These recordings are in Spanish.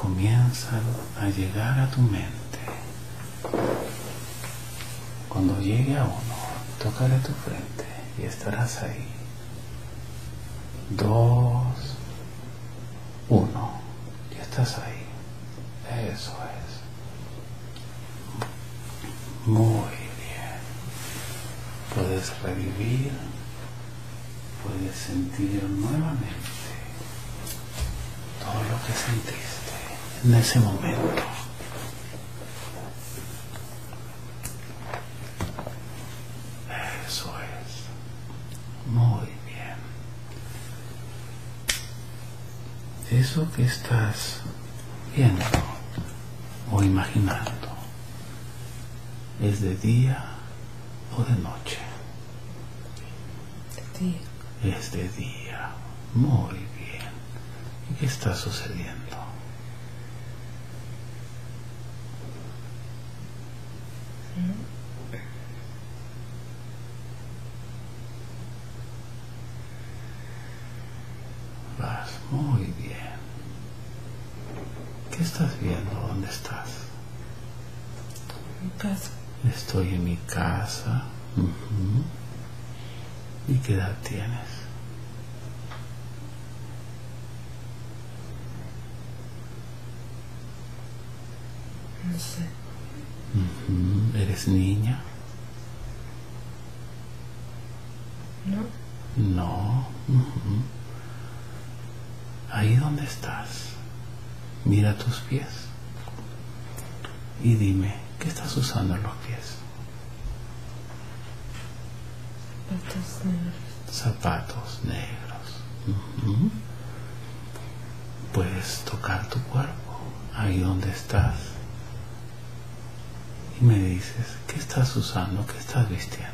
comienzan a llegar a tu mente. Cuando llegue a uno, tócale tu frente y estarás ahí. 2, 1, y estás ahí. Eso es. Muy bien. Puedes revivir, puedes sentir nuevamente todo lo que sentiste en ese momento. Eso es. Muy bien. Eso que estás viendo o imaginando, ¿es de día o de noche? De día. Es de día. Muy bien. ¿Y qué está sucediendo? Vas muy bien. ¿Qué estás viendo? ¿Dónde estás? Mi casa. Estoy en mi casa. ¿Y qué edad tienes? No sé. ¿Eres niña? No. No. Ahí donde estás, mira tus pies y dime, ¿qué estás usando en los pies? Zapatos negros. Zapatos negros. Puedes tocar tu cuerpo, ahí donde estás, y me dices, ¿qué estás usando? ¿Qué estás vistiendo?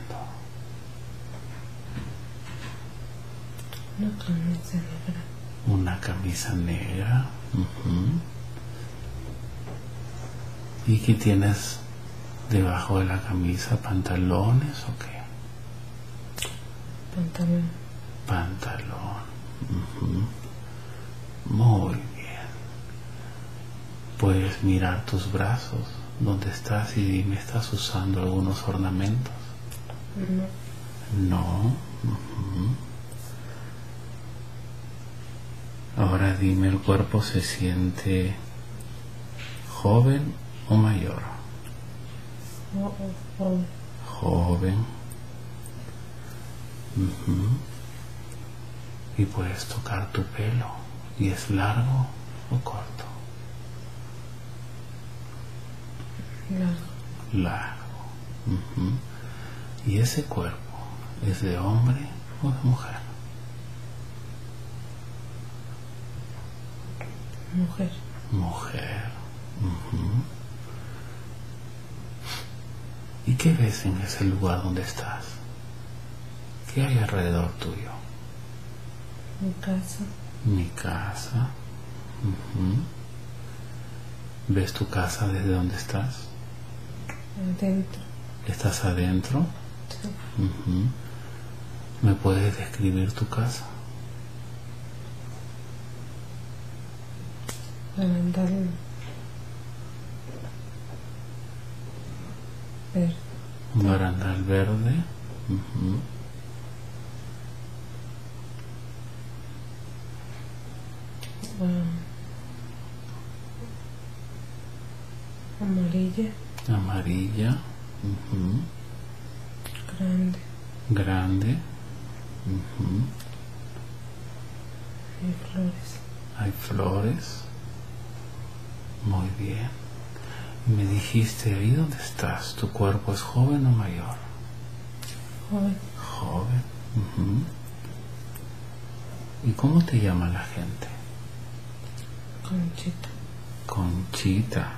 Una camisa negra. Una camisa negra. ¿Y qué tienes debajo de la camisa? ¿Pantalones o qué? Pantalón. Pantalón. Muy bien. Puedes mirar tus brazos, dónde estás, y dime, ¿estás usando algunos ornamentos? No. No. Ahora dime, ¿el cuerpo se siente joven o mayor? Joven. Joven. Y puedes tocar tu pelo, y es largo o corto. Largo. Largo. ¿Y ese cuerpo es de hombre o de mujer? Mujer. Mujer. ¿Y qué ves en ese lugar donde estás? ¿Qué hay alrededor tuyo? Mi casa. Mi casa. ¿Ves tu casa desde donde estás? Adentro. ¿Estás adentro? Sí. ¿Me puedes describir tu casa? Barandal verde. Un barandal verde. Amarilla. Amarilla. Grande. Grande. Hay flores. Hay flores. Muy bien. Me dijiste, ahí donde estás, ¿tu cuerpo es joven o mayor? Joven. Joven. ¿Y cómo te llama la gente? Conchita. Conchita.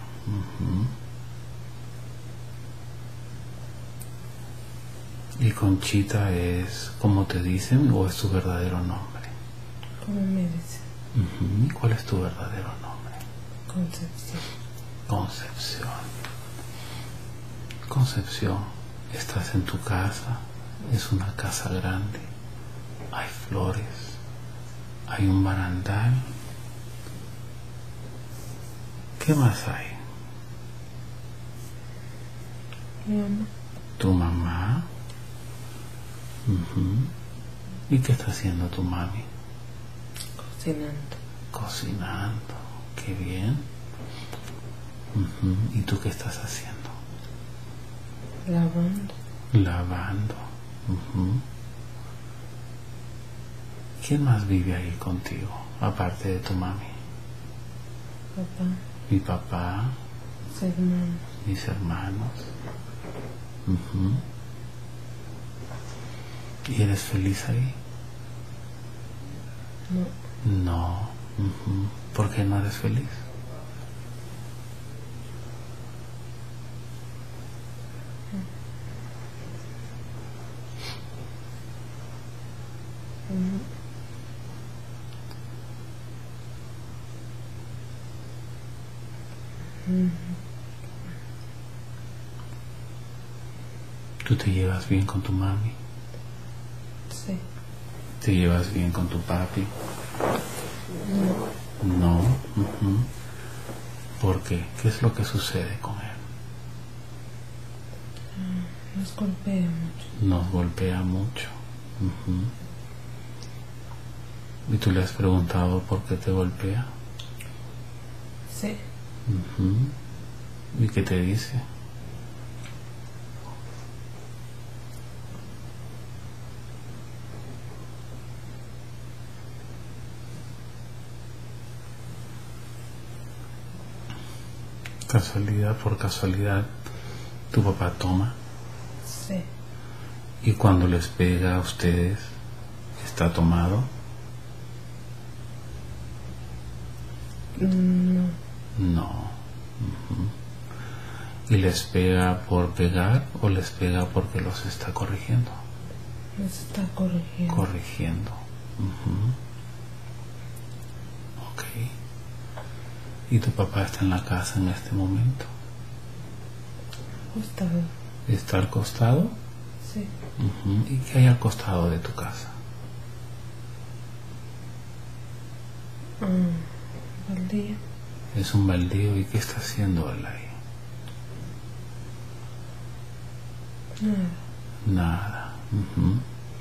¿Y Conchita es como te dicen o es tu verdadero nombre? ¿Cómo me dice? ¿Y cuál es tu verdadero nombre? Concepción. Concepción. Concepción, estás en tu casa, es una casa grande, hay flores, hay un barandal ¿Qué más hay? Mi mamá. ¿Tu mamá? Ujú. ¿Y qué está haciendo tu mami? Cocinando. Cocinando. Qué bien. Ujú. ¿Y tú qué estás haciendo? Lavando. Lavando. Ujú. ¿Quién más vive ahí contigo, aparte de tu mami? Papá. Mi papá, Mis hermanos. mis hermanos. Ujú. ¿Y eres feliz ahí? No. No. Ujú. ¿Por qué no eres feliz? ¿Tú te llevas bien con tu mami? Sí. ¿Te llevas bien con tu papi? No. No. Ujú. ¿Por qué? ¿Qué es lo que sucede con él? Nos golpea mucho. Nos golpea mucho. Ujú. ¿Y tú le has preguntado por qué te golpea? Sí. Ujú. ¿Y qué te dice? Casualidad, por casualidad, tu papá toma. Sí. Y cuando les pega a ustedes, ¿está tomado? No. No. Ujú. ¿Y les pega por pegar o les pega porque los está corrigiendo? Nos está corrigiendo. Corrigiendo. Ujú. Ok. ¿Y tu papá está en la casa en este momento? Gustavo. ¿Está al costado? Sí. Ujú. ¿Y qué hay al costado de tu casa? Baldío. Es un baldío. ¿Y qué está haciendo él ahí? Nada. Nada. Ujú.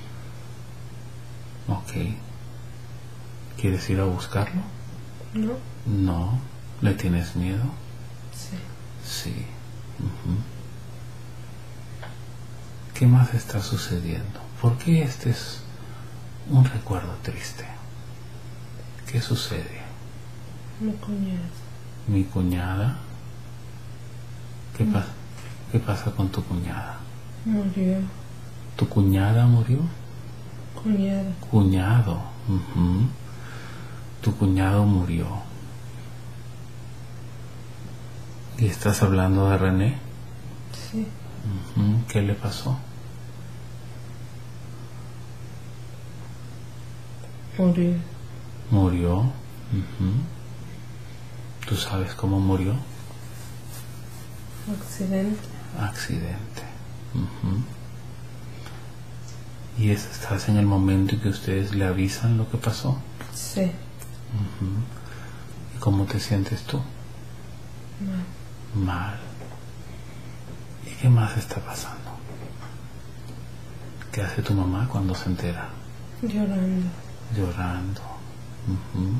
Ok. ¿Quieres ir a buscarlo? No. No. ¿Le tienes miedo? Sí. Sí. Ujú. ¿Qué más está sucediendo? ¿Por qué este es un recuerdo triste? ¿Qué sucede? Mi cuñada. Mi cuñada. ¿Qué pasa con tu cuñada? Murió. ¿Tu cuñada murió? Cuñada. Cuñado. Ujú. Tu cuñado murió. ¿Y estás hablando de René? Sí. Ujú. ¿Qué le pasó? Murió. Murió. Ujú. ¿Tú sabes cómo murió? Accidente. Accidente. Ujú. ¿Y estás en el momento en que ustedes le avisan lo que pasó? Sí. Ujú. ¿Y cómo te sientes tú? Mal. Mal. ¿Y qué más está pasando? ¿Qué hace tu mamá cuando se entera? Llorando. Llorando. Ujú.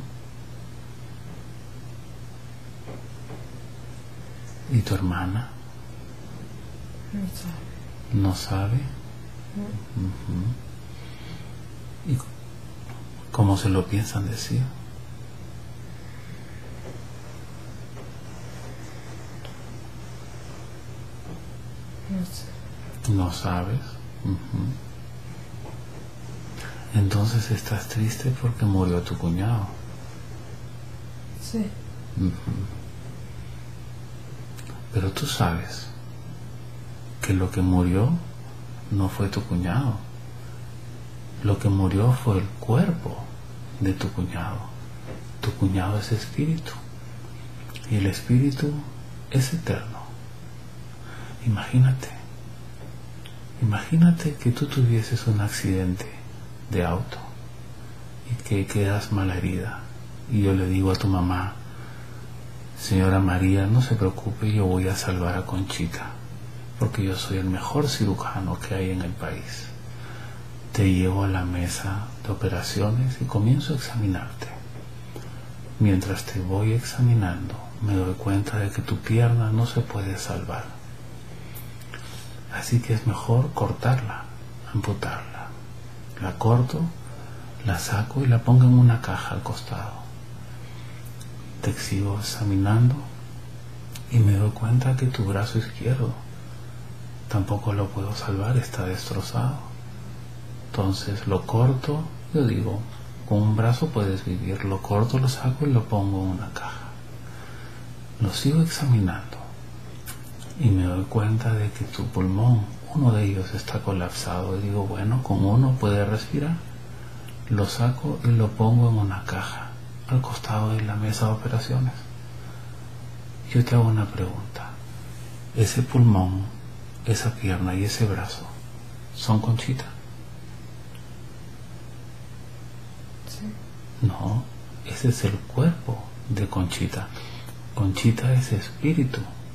¿Y tu hermana? No sabe. ¿No sabe? No. Ujú. ¿Y cómo se lo piensan decir? No sé. ¿No sabes? Ujú. Entonces estás triste porque murió tu cuñado. Sí. Ujú. Pero tú sabes que lo que murió no fue tu cuñado. Lo que murió fue el cuerpo de tu cuñado. Tu cuñado es espíritu. Y el espíritu es eterno. Imagínate. Imagínate que tú tuvieses un accidente de auto y que quedas malherida. Y yo le digo a tu mamá, señora María, no se preocupe, yo voy a salvar a Conchita, porque yo soy el mejor cirujano que hay en el país. Te llevo a la mesa de operaciones y comienzo a examinarte. Mientras te voy examinando, me doy cuenta de que tu pierna no se puede salvar. Así que es mejor cortarla, amputarla. La corto, la saco y la pongo en una caja al costado. Te sigo examinando y me doy cuenta que tu brazo izquierdo tampoco lo puedo salvar, está destrozado. Entonces lo corto, yo digo, con un brazo puedes vivir, lo corto, lo saco y lo pongo en una caja. Lo sigo examinando y me doy cuenta de que tu pulmón, uno de ellos está colapsado. Y digo, bueno, con uno puede respirar. Lo saco y lo pongo en una caja al costado de la mesa de operaciones. Yo te hago una pregunta. ¿Ese pulmón, esa pierna y ese brazo son Conchita? Sí. No, ese es el cuerpo de Conchita. Conchita es espíritu.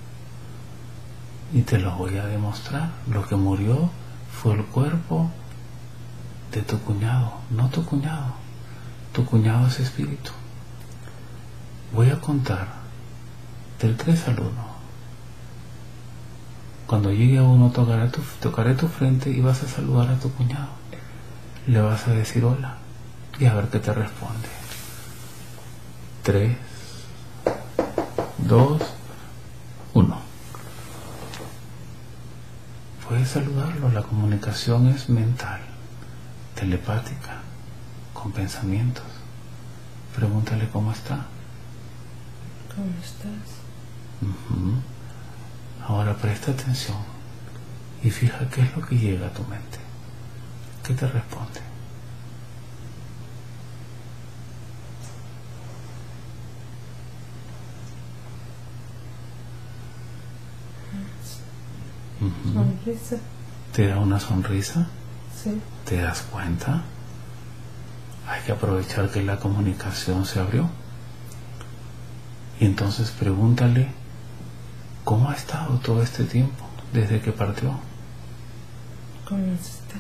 Y te lo voy a demostrar. Lo que murió fue el cuerpo de tu cuñado, no tu cuñado. Tu cuñado es espíritu. Voy a contar del 3 al 1. Cuando llegue a 1 tocaré tu frente y vas a saludar a tu cuñado. Le vas a decir hola y a ver qué te responde. 3, 2, 1. Puedes saludarlo. La comunicación es mental, telepática, con pensamientos. Pregúntale cómo está. ¿Cómo estás? Ahora presta atención y fija qué es lo que llega a tu mente. ¿Qué te responde? Sonrisa. ¿Te da una sonrisa? Sí. ¿Te das cuenta? Hay que aprovechar que la comunicación se abrió. Y entonces pregúntale cómo ha estado todo este tiempo desde que partió. ¿Cómo has estado?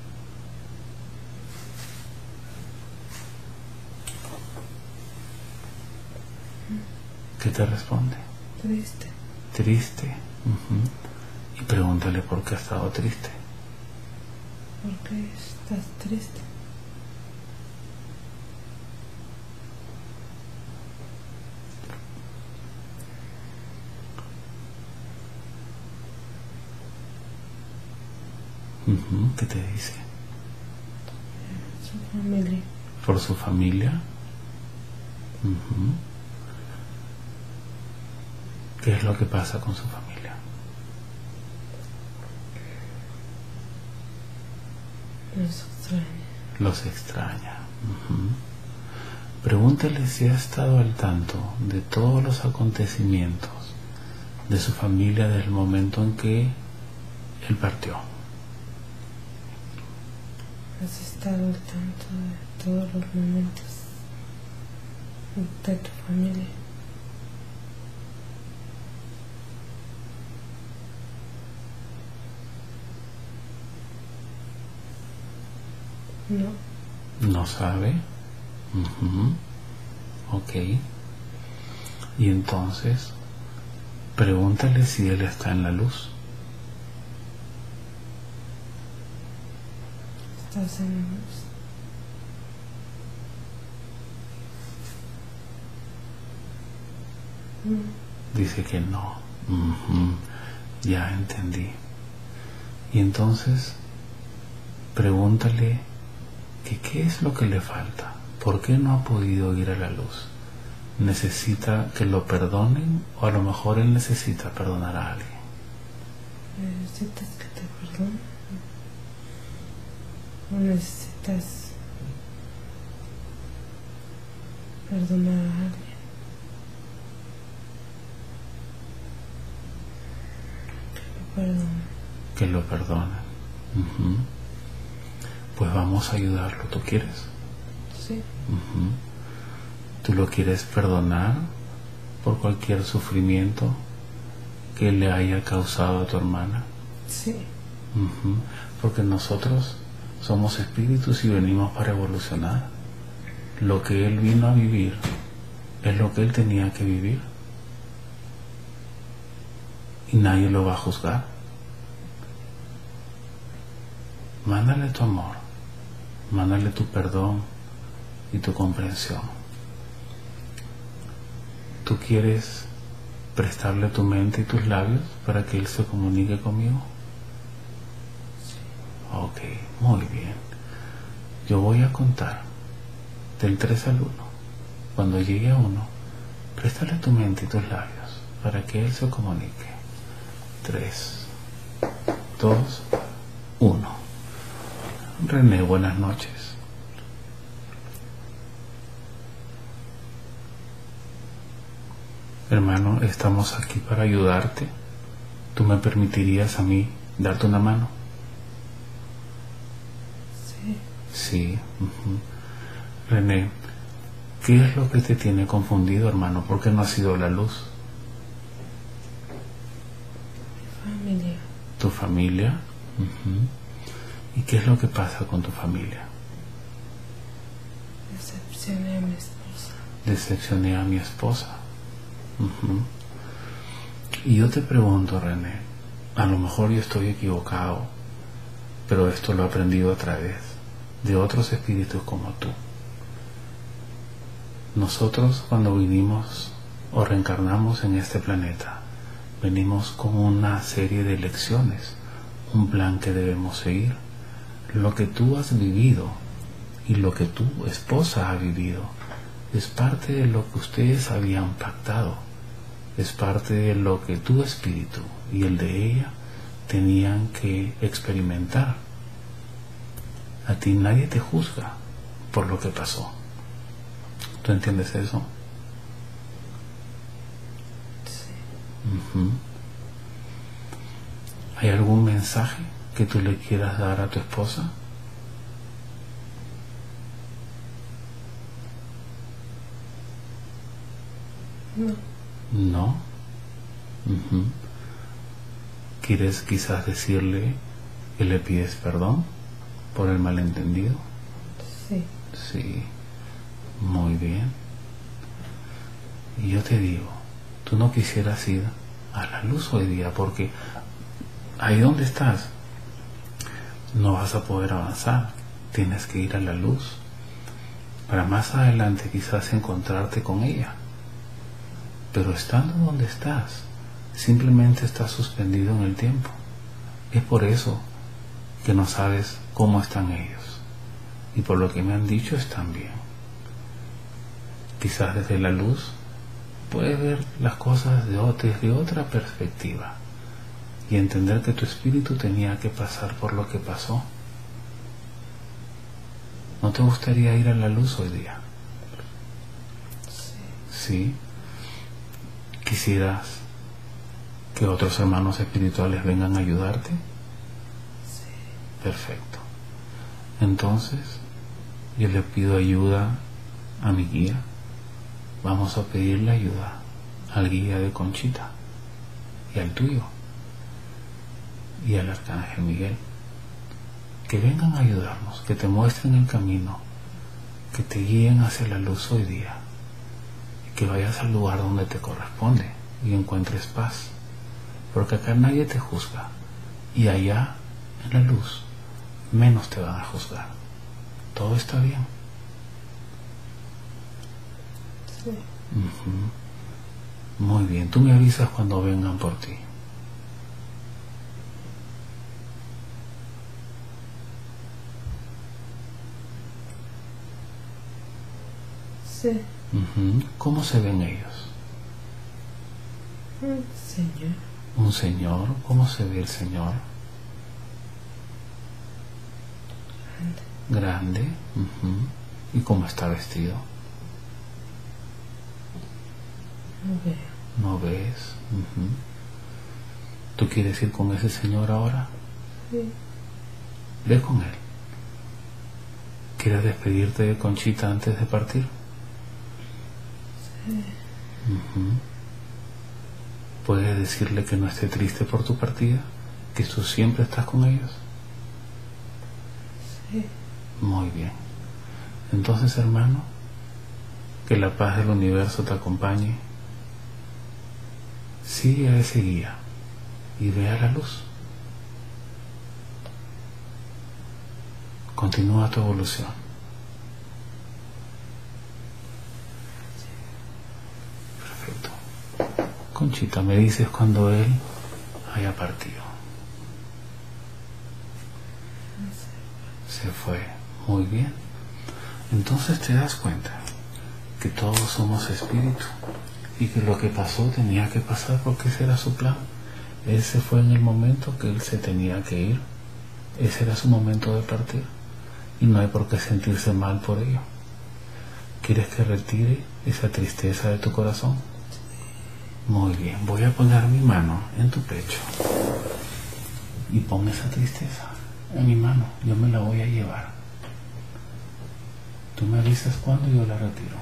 ¿Qué te responde? Triste. Triste. Y pregúntale por qué ha estado triste. ¿Por qué estás triste? ¿Qué te dice? Su familia. ¿Por su familia? ¿Qué es lo que pasa con su familia? Los extraña. Los extraña. Pregúntale si ha estado al tanto de todos los acontecimientos de su familia desde el momento en que él partió. ¿Has estado al tanto de todos los momentos de tu familia? No. ¿No sabe? Ok. Y entonces, pregúntale si él está en la luz. ¿Estás en la luz? Dice que no. Ya entendí. Y entonces, pregúntale que qué es lo que le falta. ¿Por qué no ha podido ir a la luz? ¿Necesita que lo perdonen o a lo mejor él necesita perdonar a alguien? ¿Necesitas que te perdone? ¿O necesitas perdonar a alguien? Que lo perdonen. Pues vamos a ayudarlo. ¿Tú quieres? Sí. ¿Tú lo quieres perdonar por cualquier sufrimiento que le haya causado a tu hermana? Sí. Porque nosotros somos espíritus y venimos para evolucionar. Lo que él vino a vivir es lo que él tenía que vivir. Y nadie lo va a juzgar. Mándale tu amor, mándale tu perdón y tu comprensión. ¿Tú quieres prestarle tu mente y tus labios para que él se comunique conmigo? Ok, muy bien. Yo voy a contar del 3 al 1. Cuando llegue a 1, préstale tu mente y tus labios para que él se comunique. 3, 2, 1. René, buenas noches. Hermano, estamos aquí para ayudarte. ¿Tú me permitirías a mí darte una mano? Sí. Sí. René, ¿qué es lo que te tiene confundido, hermano? ¿Por qué no ha sido la luz? Mi familia. ¿Tu familia? ¿Y qué es lo que pasa con tu familia? Decepcioné a mi esposa. Decepcioné a mi esposa. Y yo te pregunto, René, a lo mejor yo estoy equivocado, pero esto lo he aprendido a través de otros espíritus como tú. Nosotros, cuando vinimos o reencarnamos en este planeta, venimos con una serie de lecciones, un plan que debemos seguir. Lo que tú has vivido y lo que tu esposa ha vivido es parte de lo que ustedes habían pactado, es parte de lo que tu espíritu y el de ella tenían que experimentar. A ti nadie te juzga por lo que pasó. ¿Tú entiendes eso? Sí. ¿Hay algún mensaje que tú le quieras dar a tu esposa? No. No. ¿Quieres quizás decirle que le pides perdón por el malentendido? Sí. Sí. Muy bien. Y yo te digo, tú no quisieras ir a la luz hoy día porque ahí donde estás no vas a poder avanzar. Tienes que ir a la luz para más adelante quizás encontrarte con ella. Pero estando donde estás, simplemente estás suspendido en el tiempo. Es por eso que no sabes cómo están ellos. Y por lo que me han dicho, están bien. Quizás desde la luz puedes ver las cosas desde otra perspectiva y entender que tu espíritu tenía que pasar por lo que pasó. ¿No te gustaría ir a la luz hoy día? Sí. ¿Quisieras que otros hermanos espirituales vengan a ayudarte? Sí. Perfecto. Entonces, yo le pido ayuda a mi guía. Vamos a pedirle ayuda al guía de Conchita y al tuyo y al Arcángel Miguel. Que vengan a ayudarnos, que te muestren el camino, que te guíen hacia la luz hoy día. Que vayas al lugar donde te corresponde y encuentres paz, porque acá nadie te juzga y allá en la luz menos te van a juzgar. Todo está bien. Sí. Muy bien, tú me avisas cuando vengan por ti. Sí. ¿Cómo se ven ellos? Un señor. ¿Un señor? ¿Cómo se ve el señor? Grande. ¿Y cómo está vestido? No veo. ¿No ves? ¿Tú quieres ir con ese señor ahora? Sí. Ve con él. ¿Quieres despedirte de Conchita antes de partir? Sí. ¿Puedes decirle que no esté triste por tu partida? ¿Que tú siempre estás con ellos? Sí. Muy bien. Entonces, hermano, que la paz del universo te acompañe. Sigue a ese guía y ve a la luz. Continúa tu evolución. Perfecto. Conchita, me dices cuando él haya partido. Se fue. Muy bien. Entonces te das cuenta que todos somos espíritu y que lo que pasó tenía que pasar porque ese era su plan. Él se fue en el momento que él se tenía que ir. Ese era su momento de partir y no hay por qué sentirse mal por ello. ¿Quieres que retire esa tristeza de tu corazón? Muy bien, voy a poner mi mano en tu pecho y pon esa tristeza en mi mano. Yo me la voy a llevar. Tú me avisas cuando yo la retiro.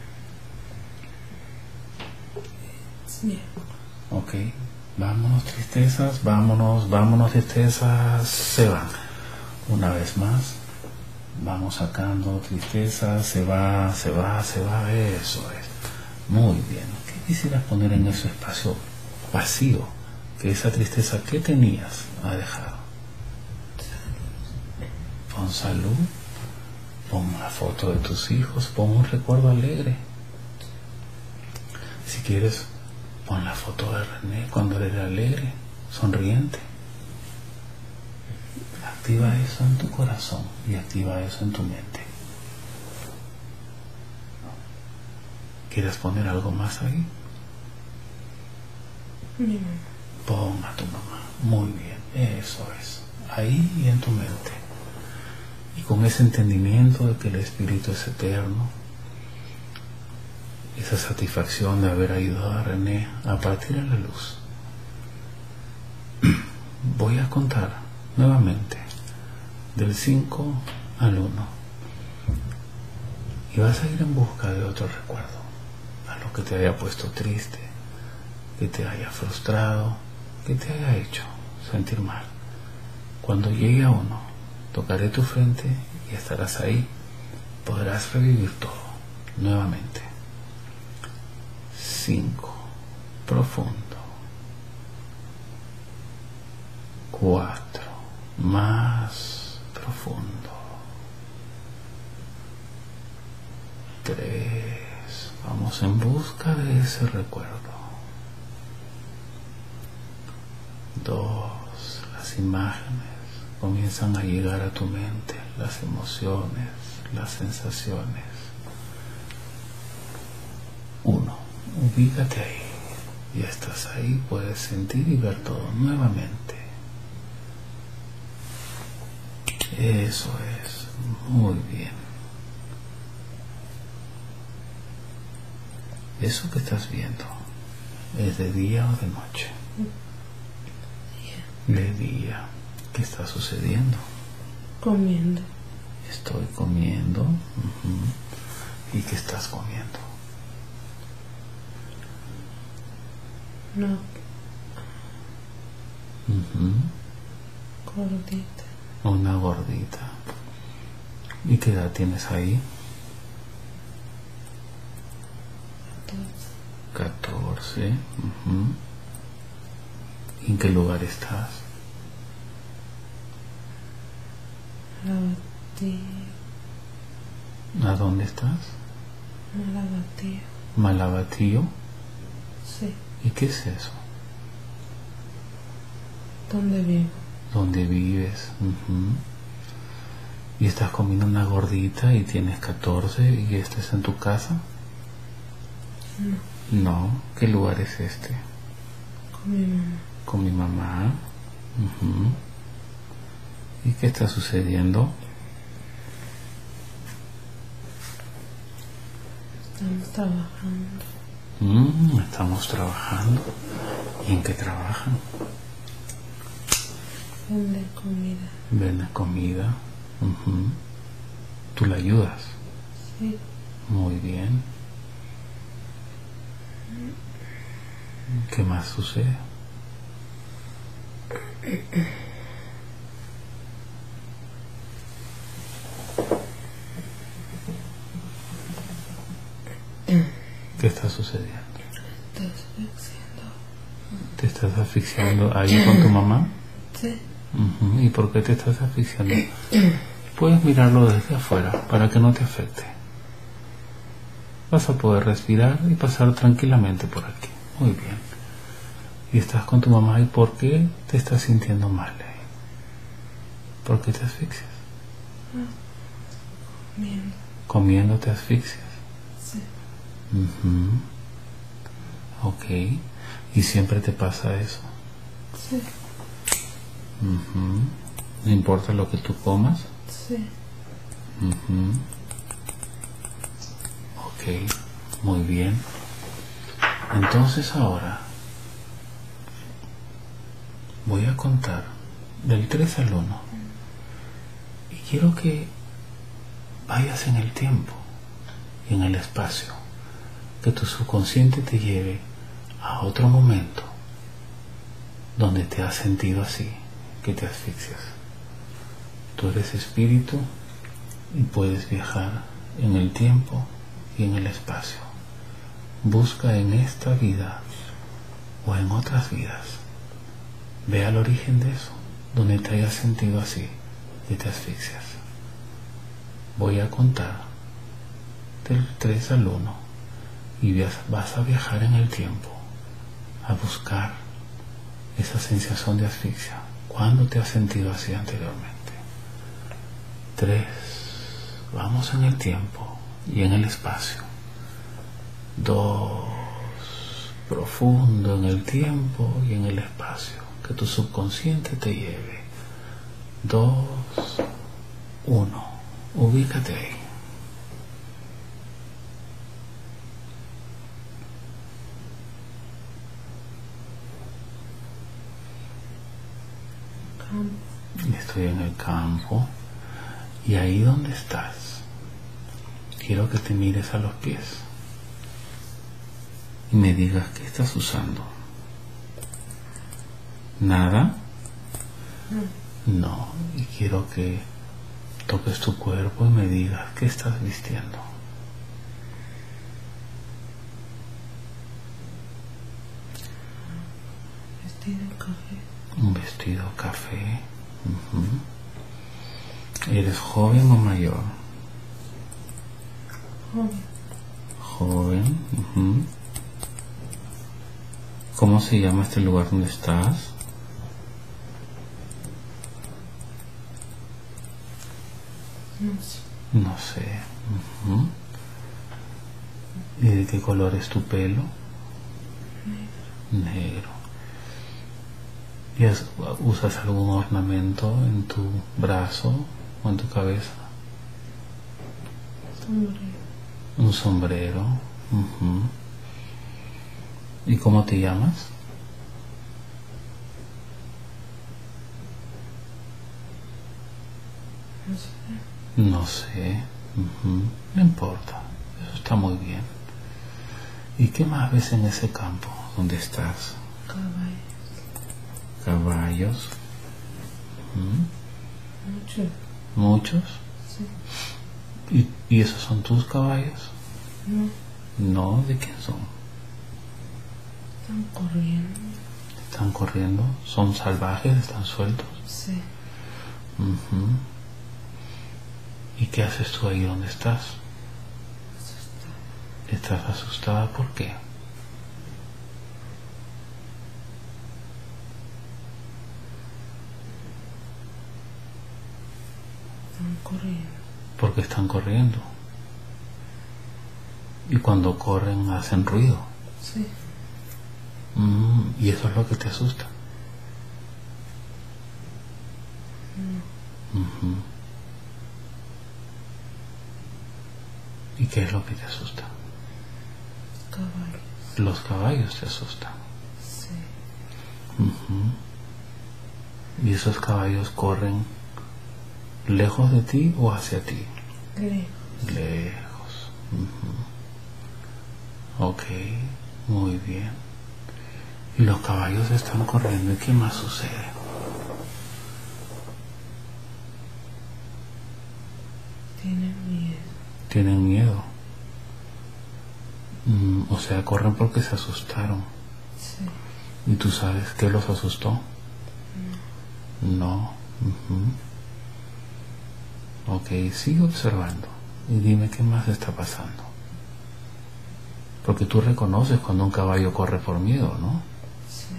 Bien. Ok, vámonos tristezas, vámonos tristezas, se van. Una vez más, vamos sacando tristezas, se va, eso es. Muy bien, ¿qué quisieras poner en ese espacio vacío? Que esa tristeza que tenías ha dejado. Pon salud, pon una foto de tus hijos, pon un recuerdo alegre. Si quieres, pon la foto de René cuando él era alegre, sonriente. Activa eso en tu corazón y activa eso en tu mente. ¿Quieres poner algo más ahí? Mi mamá. Pon a tu mamá. Muy bien, eso es. Ahí y en tu mente. Y con ese entendimiento de que el espíritu es eterno, esa satisfacción de haber ayudado a René a partir a la luz. Voy a contar nuevamente del 5 al 1 y vas a ir en busca de otro recuerdo, algo que te haya puesto triste, que te haya frustrado, que te haya hecho sentir mal. Cuando llegue a 1, tocaré tu frente y estarás ahí. Podrás revivir todo nuevamente. 5, profundo. 4, más profundo. 3, vamos en busca de ese recuerdo. 2, las imágenes comienzan a llegar a tu mente, las emociones, las sensaciones. 1, ubícate ahí. Ya estás ahí, puedes sentir y ver todo nuevamente. Eso es, muy bien. Eso que estás viendo, ¿es de día o de noche? De día. ¿Qué está sucediendo? Comiendo. Estoy comiendo. ¿Y qué estás comiendo? Una gordita. Una gordita. ¿Y qué edad tienes ahí? 14. ¿En qué lugar estás? Malabatío. ¿A dónde estás? Malabatío. Malabatío. Sí. ¿Y qué es eso? ¿Dónde vivo? ¿Dónde vives? ¿Y estás comiendo una gordita y tienes 14 y estás en tu casa? No. No. ¿Qué lugar es este? Con mi mamá. Con mi mamá. ¿Y qué está sucediendo? Estamos trabajando. Estamos trabajando. ¿Y en qué trabajan? Vende comida. Vende comida. ¿Tú la ayudas? Sí. Muy bien. ¿Qué más sucede? ¿Qué está sucediendo? Estás asfixiando. ¿Te estás asfixiando ahí con tu mamá? Sí. ¿Y por qué te estás asfixiando? Puedes mirarlo desde afuera para que no te afecte. Vas a poder respirar y pasar tranquilamente por aquí. Muy bien. Y estás con tu mamá. ¿Y por qué te estás sintiendo mal ahí? ¿Por qué te asfixias? Comiendo. Comiendo te asfixias. Sí. Ok. ¿Y siempre te pasa eso? Sí. No importa lo que tú comas. Sí. Ok, muy bien. Entonces ahora voy a contar del 3 al 1 y quiero que vayas en el tiempo y en el espacio, que tu subconsciente te lleve a otro momento donde te has sentido así, que te asfixias. Tú eres espíritu y puedes viajar en el tiempo y en el espacio. Busca en esta vida o en otras vidas. Ve al origen de eso, donde te hayas sentido así, que te asfixias. Voy a contar del 3 al 1 y vas a viajar en el tiempo a buscar esa sensación de asfixia. ¿Cuándo te has sentido así anteriormente? 3. Vamos en el tiempo y en el espacio. 2. Profundo en el tiempo y en el espacio. Que tu subconsciente te lleve. 2. 1. Ubícate ahí. Estoy en el campo. Y ahí donde estás, quiero que te mires a los pies y me digas qué estás usando. ¿Nada? No. Y quiero que toques tu cuerpo y me digas qué estás vistiendo. Vestido café. Un vestido café. ¿Eres joven o mayor? Joven. Joven. ¿Cómo se llama este lugar donde estás? No sé. No sé. ¿Y de qué color es tu pelo? Negro. ¿Y usas algún ornamento en tu brazo o en tu cabeza? Sombrero. Un sombrero. ¿Y cómo te llamas? No sé. No sé. No importa. Eso está muy bien. ¿Y qué más ves en ese campo donde estás? Caballos. Caballos. Muchos. ¿Muchos? Sí. ¿Y esos son tus caballos? No. No, ¿de quién son? Están corriendo. ¿Están corriendo? ¿Son salvajes? ¿Están sueltos? Sí. ¿Y qué haces tú ahí donde estás? Asustada. ¿Estás asustada? ¿Por qué? Están corriendo. Porque están corriendo. Y cuando corren hacen ruido. Sí. Y eso es lo que te asusta. ¿Y qué es lo que te asusta? Caballos. Los caballos te asustan. Sí. ¿Y esos caballos corren lejos de ti o hacia ti? Lejos. Lejos. Ok, muy bien. Y los caballos están corriendo. ¿Y qué más sucede? Tienen miedo. Tienen miedo. O sea, corren porque se asustaron. Sí. ¿Y tú sabes qué los asustó? No. Ok, sigue observando y dime qué más está pasando. Porque tú reconoces cuando un caballo corre por miedo, ¿no? Sí.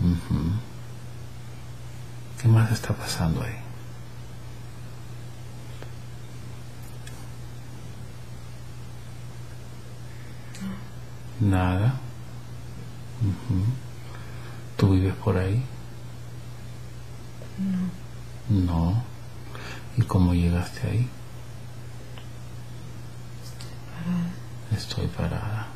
¿Qué más está pasando ahí? Nada. ¿Tú vives por ahí? No. No. ¿Y cómo llegaste ahí? Parada. Estoy parada.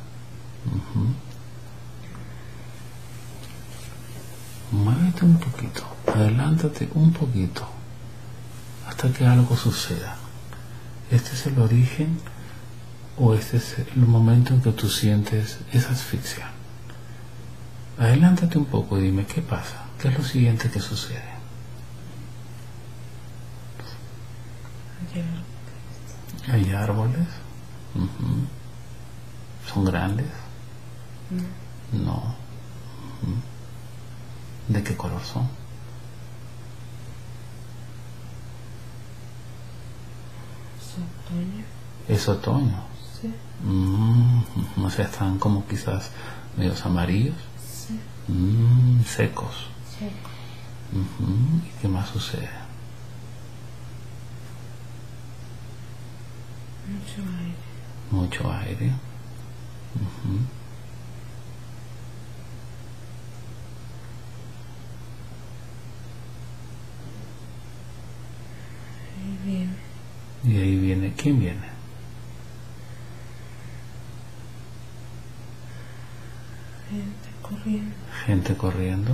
Muévete un poquito, adelántate un poquito, hasta que algo suceda. Este es el origen, o este es el momento en que tú sientes esa asfixia. Adelántate un poco y dime qué pasa, qué es lo siguiente que sucede. Hay árboles. ¿Son grandes? No. No. ¿De qué color son? Es otoño. Es otoño. Sí. O sea, están como quizás medios amarillos. Sí. Secos. Seco. ¿Y qué más sucede? Mucho aire. Mucho aire. Ahí viene. Y ahí viene, ¿quién viene? Gente corriendo. Gente corriendo.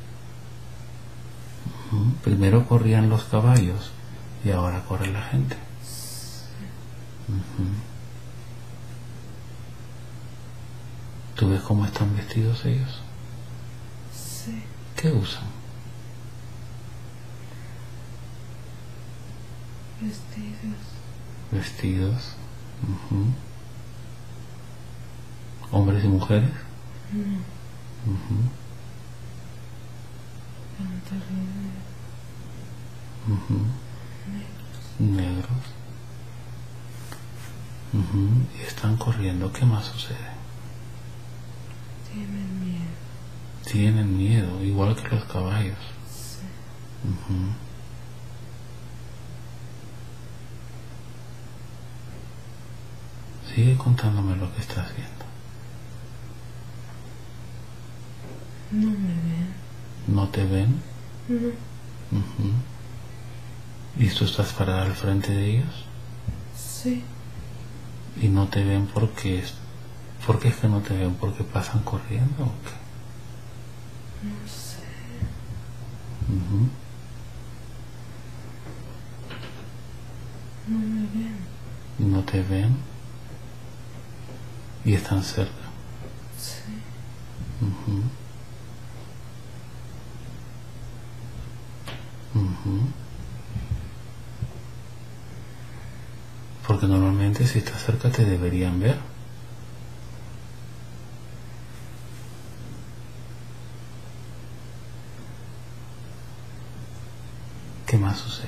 Primero corrían los caballos y ahora corre la gente. ¿Tú ves cómo están vestidos ellos? Sí. ¿Qué usan? Vestidos. Vestidos. ¿Hombres y mujeres? No. Pantalones negros. Negros. Y están corriendo. ¿Qué más sucede? Tienen miedo. Tienen miedo, igual que los caballos. Sí. Sigue contándome lo que estás viendo. No me ven. ¿No te ven? No. ¿Y tú estás parada al frente de ellos? Sí. ¿Y no te ven porque ¿por qué es que no te ven? ¿Porque pasan corriendo o qué? No sé. No me ven. ¿Y no te ven? ¿Y están cerca? Sí. Porque normalmente si estás cerca te deberían ver. ¿Qué más sucede?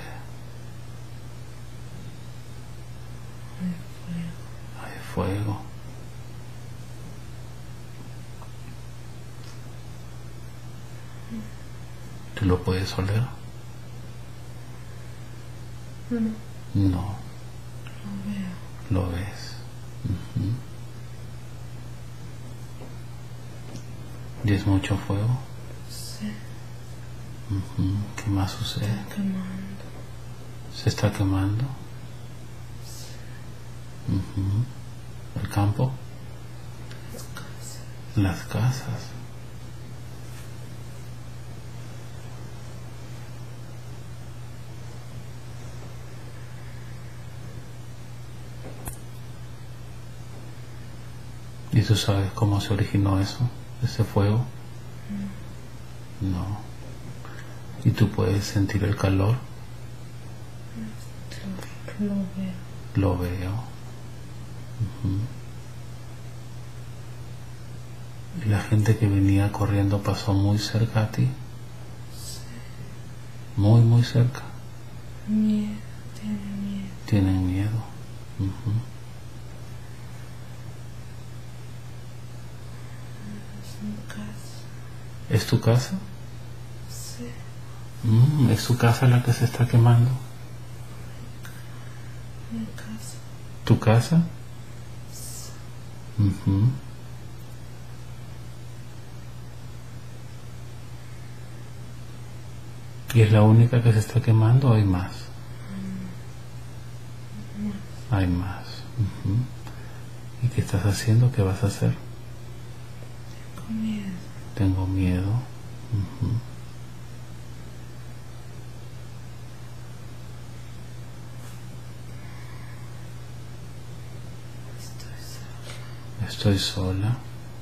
Hay fuego. Hay fuego. ¿Tú lo puedes oler? No. No. Lo veo. Lo ves. ¿Y es mucho fuego? Sí. ¿Qué más sucede? Está quemando. ¿Se está quemando? ¿El campo? Las casas. Las casas. ¿Y tú sabes cómo se originó eso, ese fuego? No. ¿Y tú puedes sentir el calor? Lo veo. Lo veo. ¿Y la gente que venía corriendo pasó muy cerca a ti? Muy, muy cerca. Miedo, tiene miedo. Tienen miedo. Es mi casa. ¿Es tu casa? Sí. ¿Es tu casa la que se está quemando? Mi casa. ¿Tu casa? Sí. ¿Y es la única que se está quemando o hay más? Hay más. ¿Y qué estás haciendo? ¿Qué vas a hacer? Tengo miedo. Tengo miedo. Estoy sola. Estoy sola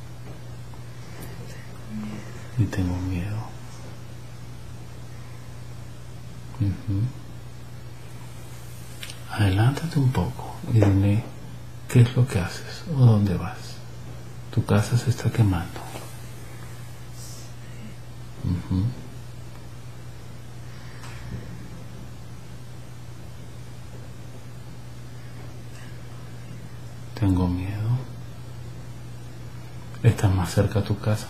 y tengo miedo. Adelántate un poco y dime qué es lo que haces o dónde vas. Tu casa se está quemando. Tengo miedo. ¿Estás más cerca a tu casa?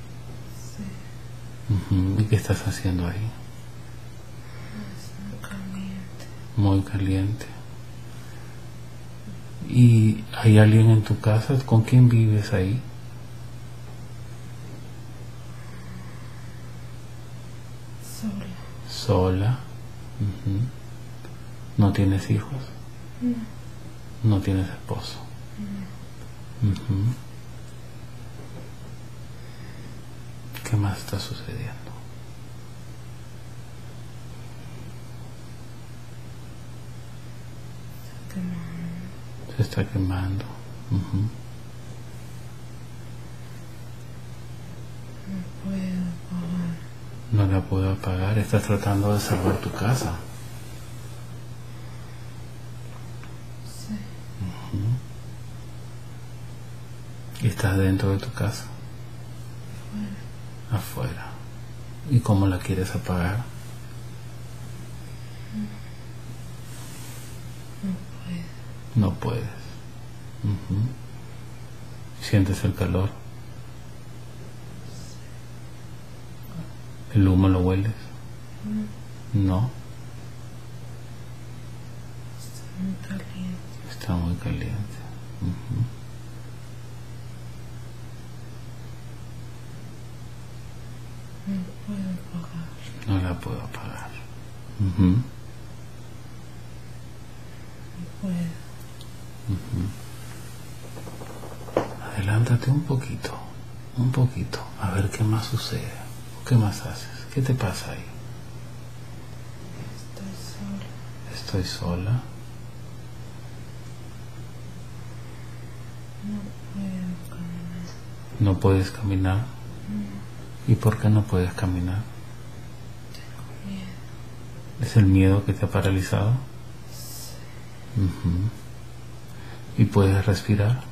Sí. ¿Y qué estás haciendo ahí? Es muy caliente. Muy caliente. ¿Y hay alguien en tu casa? ¿Con quién vives ahí? Sola. Sola. ¿No tienes hijos? No. ¿No tienes esposo? No. ¿Qué más está sucediendo? Está quemando. Se está quemando. No puedo apagar. No la puedo apagar. Estás tratando de salvar tu casa. Sí. Y estás dentro de tu casa. Afuera. ¿Y cómo la quieres apagar? No puedo. No puedes. ¿Sientes el calor? ¿El humo lo hueles? No. Está muy caliente. Está muy caliente. No puedo apagar. No la puedo apagar. No puedo. Adelántate un poquito, a ver qué más sucede, qué más haces, qué te pasa ahí. Estoy sola. Estoy sola, No puedo caminar. no puedes caminar. ¿Y por qué no puedes caminar? Tengo miedo. ¿Es el miedo que te ha paralizado? Sí. ¿Y puedes respirar?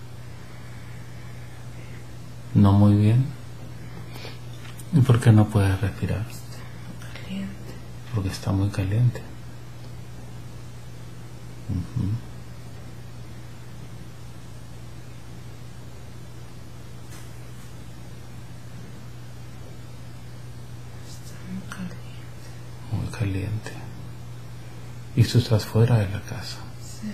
No muy bien. ¿Y por qué no puedes respirar? Está muy caliente. Porque está muy caliente. Está muy caliente. Muy caliente. Y tú estás fuera de la casa. Sí.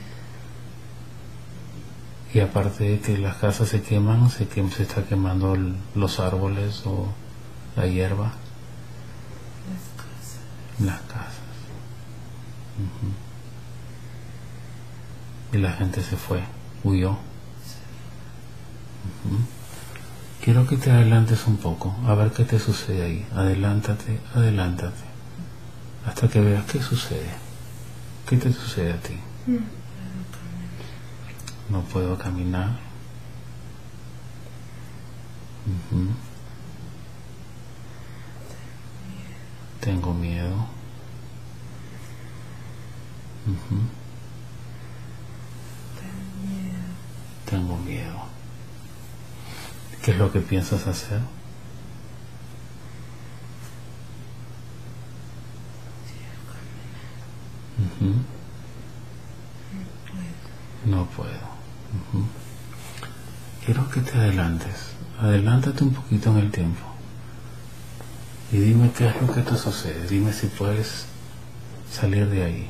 Y aparte de que las casas se queman, se está quemando los árboles o la hierba, Las casas. las casas. Y la gente se fue, huyó. Quiero que te adelantes un poco, a ver qué te sucede ahí. Adelántate, adelántate, hasta que veas qué sucede. ¿Qué te sucede a ti? No puedo caminar. No puedo caminar. Tengo miedo. Ujú. Tengo miedo. ¿Qué es lo que piensas hacer? Ujú. No puedo. Ujú. Quiero que te adelantes. Adelántate un poquito en el tiempo. Y dime qué es lo que te sucede. Dime si puedes salir de ahí.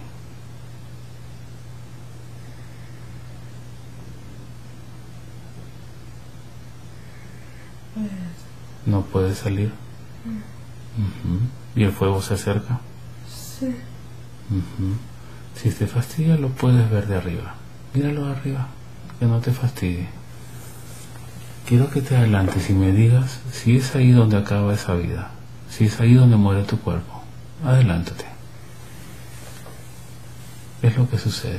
No puedes salir. Ujú. ¿Y el fuego se acerca? Sí. Ujú. Si te fastidia, lo puedes ver de arriba. Míralo de arriba, que no te fastidie. Quiero que te adelantes y me digas si es ahí donde acaba esa vida, si es ahí donde muere tu cuerpo. Adelántate. ¿Qué es lo que sucede?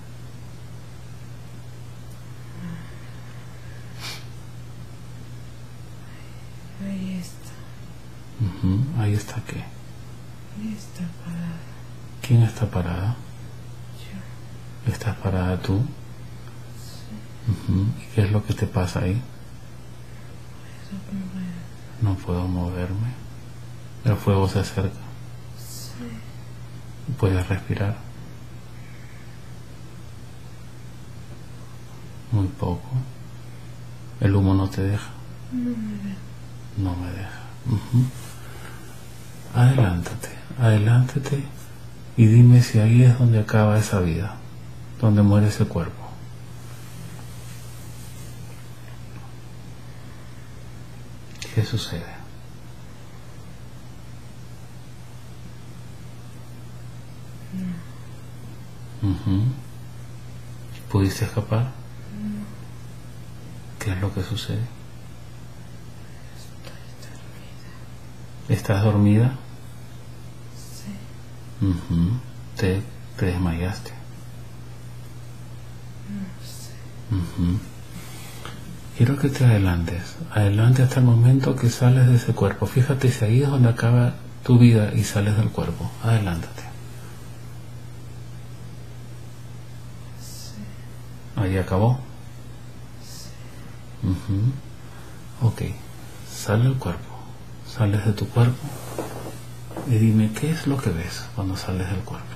Ahí está. Ujú. Ahí está qué. Ahí está parada. ¿Quién está parada? Yo. ¿Estás parada tú? Sí. Ujú. ¿Y qué es lo que te pasa ahí? Eso no me... No puedo moverme. El fuego se acerca. Sí. ¿Puedes respirar? Muy poco. El humo no te deja. No me ve. No me deja. Ujú. Adelántate, adelántate y dime si ahí es donde acaba esa vida, donde muere ese cuerpo. ¿Qué sucede? Ujú. ¿Pudiste escapar? ¿Qué es lo que sucede? Estoy dormida. ¿Estás dormida? Sí. Ujú. ¿Te desmayaste? No sé. Ujú. Quiero que te adelantes, adelante hasta el momento que sales de ese cuerpo. Fíjate si ahí es donde acaba tu vida y sales del cuerpo. Adelántate. Sí. Ahí acabó. Sí. Ujú. Ok, sale el cuerpo, sales de tu cuerpo y dime qué es lo que ves cuando sales del cuerpo.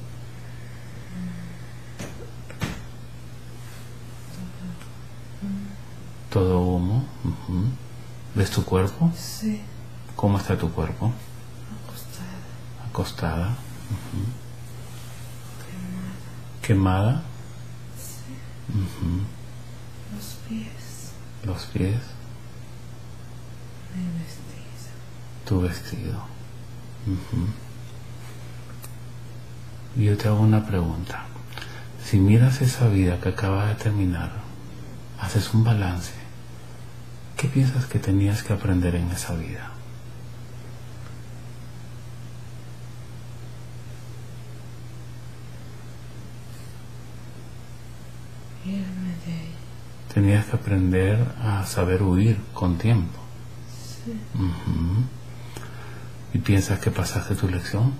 Todo humo. Ujú. ¿Ves tu cuerpo? Sí. ¿Cómo está tu cuerpo? Acostada. Acostada. Ujú. Quemada. Quemada. Sí. Ujú. Los pies. Los pies. Mi vestido. Tu vestido. Ujú. Y yo te hago una pregunta. Si miras esa vida que acaba de terminar, haces un balance, ¿qué piensas que tenías que aprender en esa vida? Irme de ahí. Tenías que aprender a saber huir con tiempo. Sí. Ujú. ¿Y piensas que pasaste tu lección?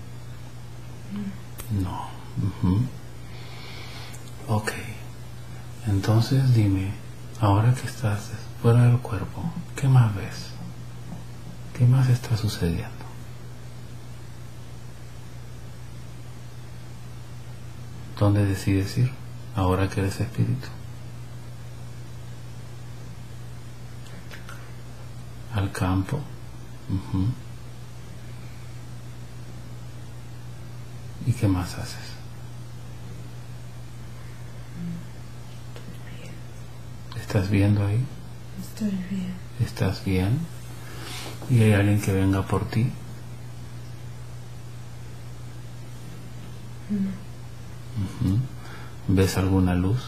No. Ujú. Ok. Entonces dime, ahora que estás fuera del cuerpo, ¿qué más ves? ¿Qué más está sucediendo? ¿Dónde decides ir ahora que eres espíritu? Al campo. Ujú. ¿Y qué más haces? ¿Estás viendo ahí? Estoy bien. ¿Estás bien? ¿Y hay alguien que venga por ti? No. Ujú. ¿Ves alguna luz?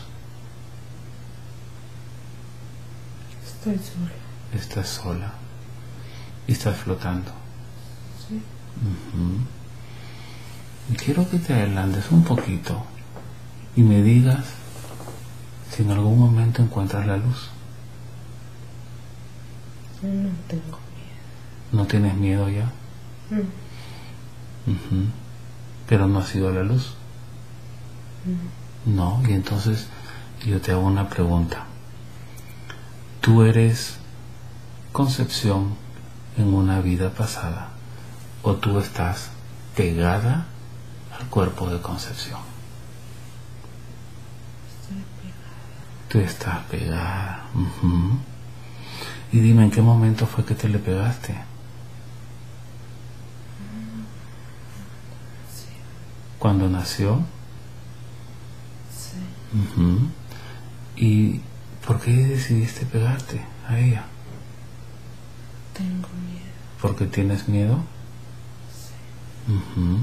Estoy sola. Estás sola y estás flotando. Sí. Ujú. Y quiero que te adelantes un poquito y me digas si en algún momento encuentras la luz. No tengo miedo. ¿No tienes miedo ya? No. Ujú. Pero no ha sido la luz. No, y entonces yo te hago una pregunta. ¿Tú eres Concepción en una vida pasada o tú estás pegada al cuerpo de Concepción? Estoy pegada. Tú estás pegada. Ujú. Y dime, ¿en qué momento fue que te le pegaste? Sí. ¿Cuando nació? Sí. Ujú. ¿Y por qué decidiste pegarte a ella? Tengo miedo. ¿Porque tienes miedo? Sí. Ujú.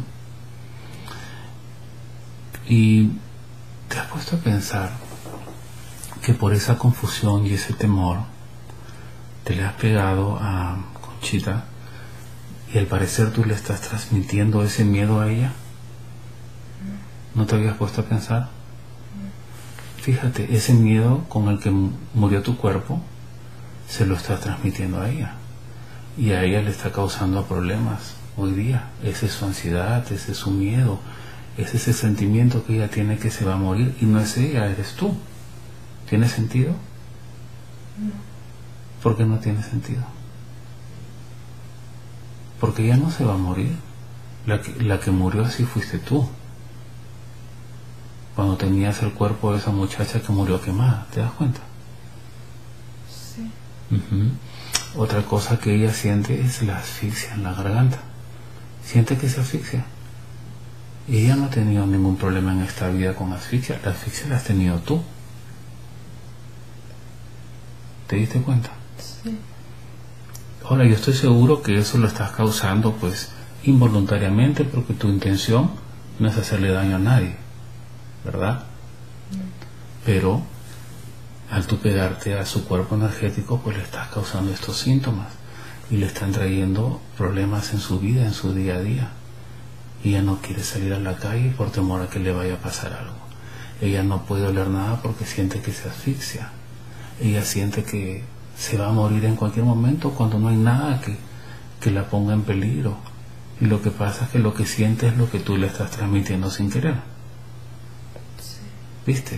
Y te has puesto a pensar que por esa confusión y ese temor te le has pegado a Conchita y al parecer tú le estás transmitiendo ese miedo a ella. ¿No te habías puesto a pensar? Fíjate, ese miedo con el que murió tu cuerpo se lo estás transmitiendo a ella y a ella le está causando problemas hoy día. Esa es su ansiedad, ese es su miedo, es ese sentimiento que ella tiene que se va a morir y no es ella, eres tú. ¿Tiene sentido? No. ¿Por qué no tiene sentido? Porque ella no se va a morir. La que murió así fuiste tú. Cuando tenías el cuerpo de esa muchacha que murió quemada, ¿te das cuenta? Sí. Ujú. Otra cosa que ella siente es la asfixia en la garganta. Siente que se asfixia. Y ella no ha tenido ningún problema en esta vida con asfixia. La asfixia la has tenido tú. ¿Te diste cuenta? Sí. Ahora, yo estoy seguro que eso lo estás causando pues involuntariamente porque tu intención no es hacerle daño a nadie, ¿verdad? Pero al tú pegarte a su cuerpo energético pues le estás causando estos síntomas y le están trayendo problemas en su vida, en su día a día. Ella no quiere salir a la calle por temor a que le vaya a pasar algo. Ella no puede oler nada porque siente que se asfixia. Ella siente que se va a morir en cualquier momento cuando no hay nada que la ponga en peligro. Y lo que pasa es que lo que siente es lo que tú le estás transmitiendo sin querer. Sí. ¿Viste?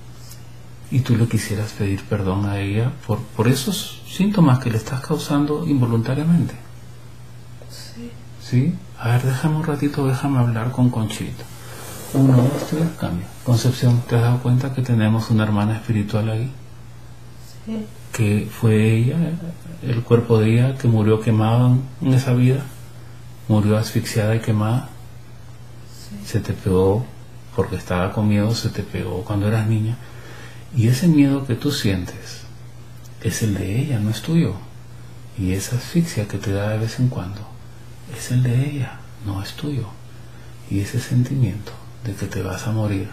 Y tú le quisieras pedir perdón a ella por esos síntomas que le estás causando involuntariamente. Sí. ¿Sí? A ver, déjame un ratito, déjame hablar con Conchita. 1, 2, 3, cambia. Concepción, ¿te has dado cuenta que tenemos una hermana espiritual ahí? Sí. Que fue ella, el cuerpo de ella que murió quemado en esa vida, murió asfixiada y quemada. Sí. Se te pegó porque estaba con miedo, se te pegó cuando eras niña. Y ese miedo que tú sientes es el de ella, no es tuyo. Y esa asfixia que te da de vez en cuando es el de ella, no es tuyo. Y ese sentimiento de que te vas a morir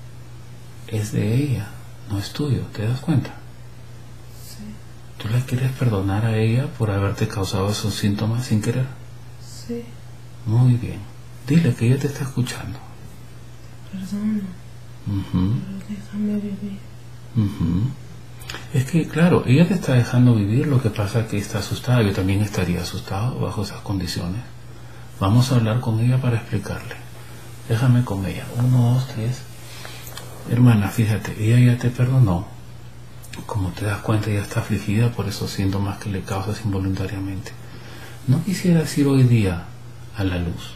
es de ella, no es tuyo. ¿Te das cuenta? Sí. ¿Tú la quieres perdonar a ella por haberte causado esos síntomas sin querer? Sí. Muy bien. Dile que ella te está escuchando. Perdona. Ujú, Pero déjame vivir. ujú. Es que, claro, ella te está dejando vivir, lo que pasa es que está asustada. Yo también estaría asustado bajo esas condiciones. Vamos a hablar con ella para explicarle. Déjame con ella. 1, 2, 3. Hermana, fíjate, ella ya te perdonó. Como te das cuenta, ella está afligida por esos síntomas que le causas involuntariamente. ¿No quisieras ir hoy día a la luz?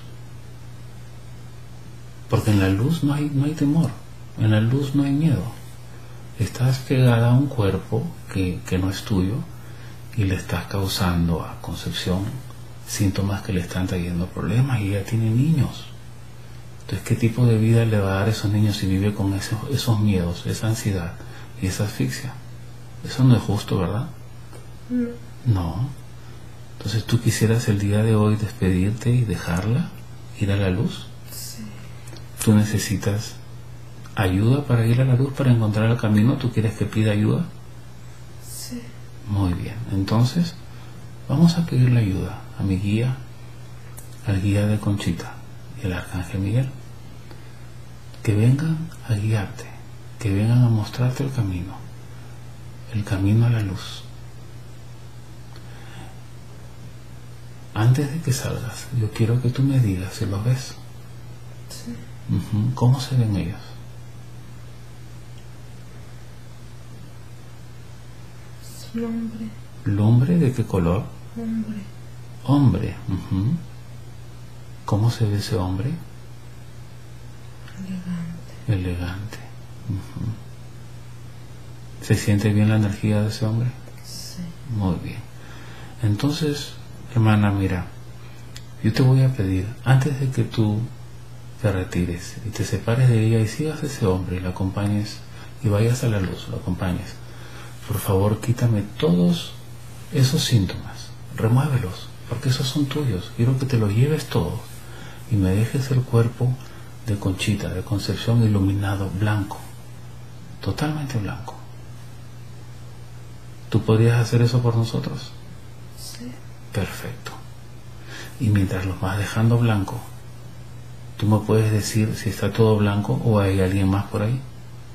Porque en la luz no hay temor, en la luz no hay miedo. Estás pegada a un cuerpo que no es tuyo y le estás causando a Concepción síntomas que le están trayendo problemas y ella tiene niños. Entonces, ¿qué tipo de vida le va a dar a esos niños si vive con esos miedos, esa ansiedad y esa asfixia? Eso no es justo, ¿verdad? No. No. Entonces, ¿tú quisieras el día de hoy despedirte y dejarla ir a la luz? Sí. ¿Tú necesitas ayuda para ir a la luz, para encontrar el camino? ¿Tú quieres que pida ayuda? Sí. Muy bien. Entonces, vamos a pedirle ayuda a mi guía, al guía de Conchita y al Arcángel Miguel. Que vengan a guiarte, que vengan a mostrarte el camino a la luz. Antes de que salgas, yo quiero que tú me digas si los ves. Sí. ¿Cómo se ven ellos? Es un hombre. ¿Lumbre de qué color? Hombre. Hombre. ¿Cómo se ve ese hombre? Elegante. Elegante. ¿Se siente bien la energía de ese hombre? Sí. Muy bien. Entonces, hermana, mira, yo te voy a pedir, antes de que tú te retires y te separes de ella y sigas a ese hombre y la acompañes y vayas a la luz, lo acompañes, por favor quítame todos esos síntomas, remuévelos, porque esos son tuyos. Quiero que te los lleves todos y me dejes el cuerpo de Conchita, de Concepción, iluminado, blanco, totalmente blanco. ¿Tú podrías hacer eso por nosotros? Sí. Perfecto. Y mientras los vas dejando blanco, ¿tú me puedes decir si está todo blanco o hay alguien más por ahí?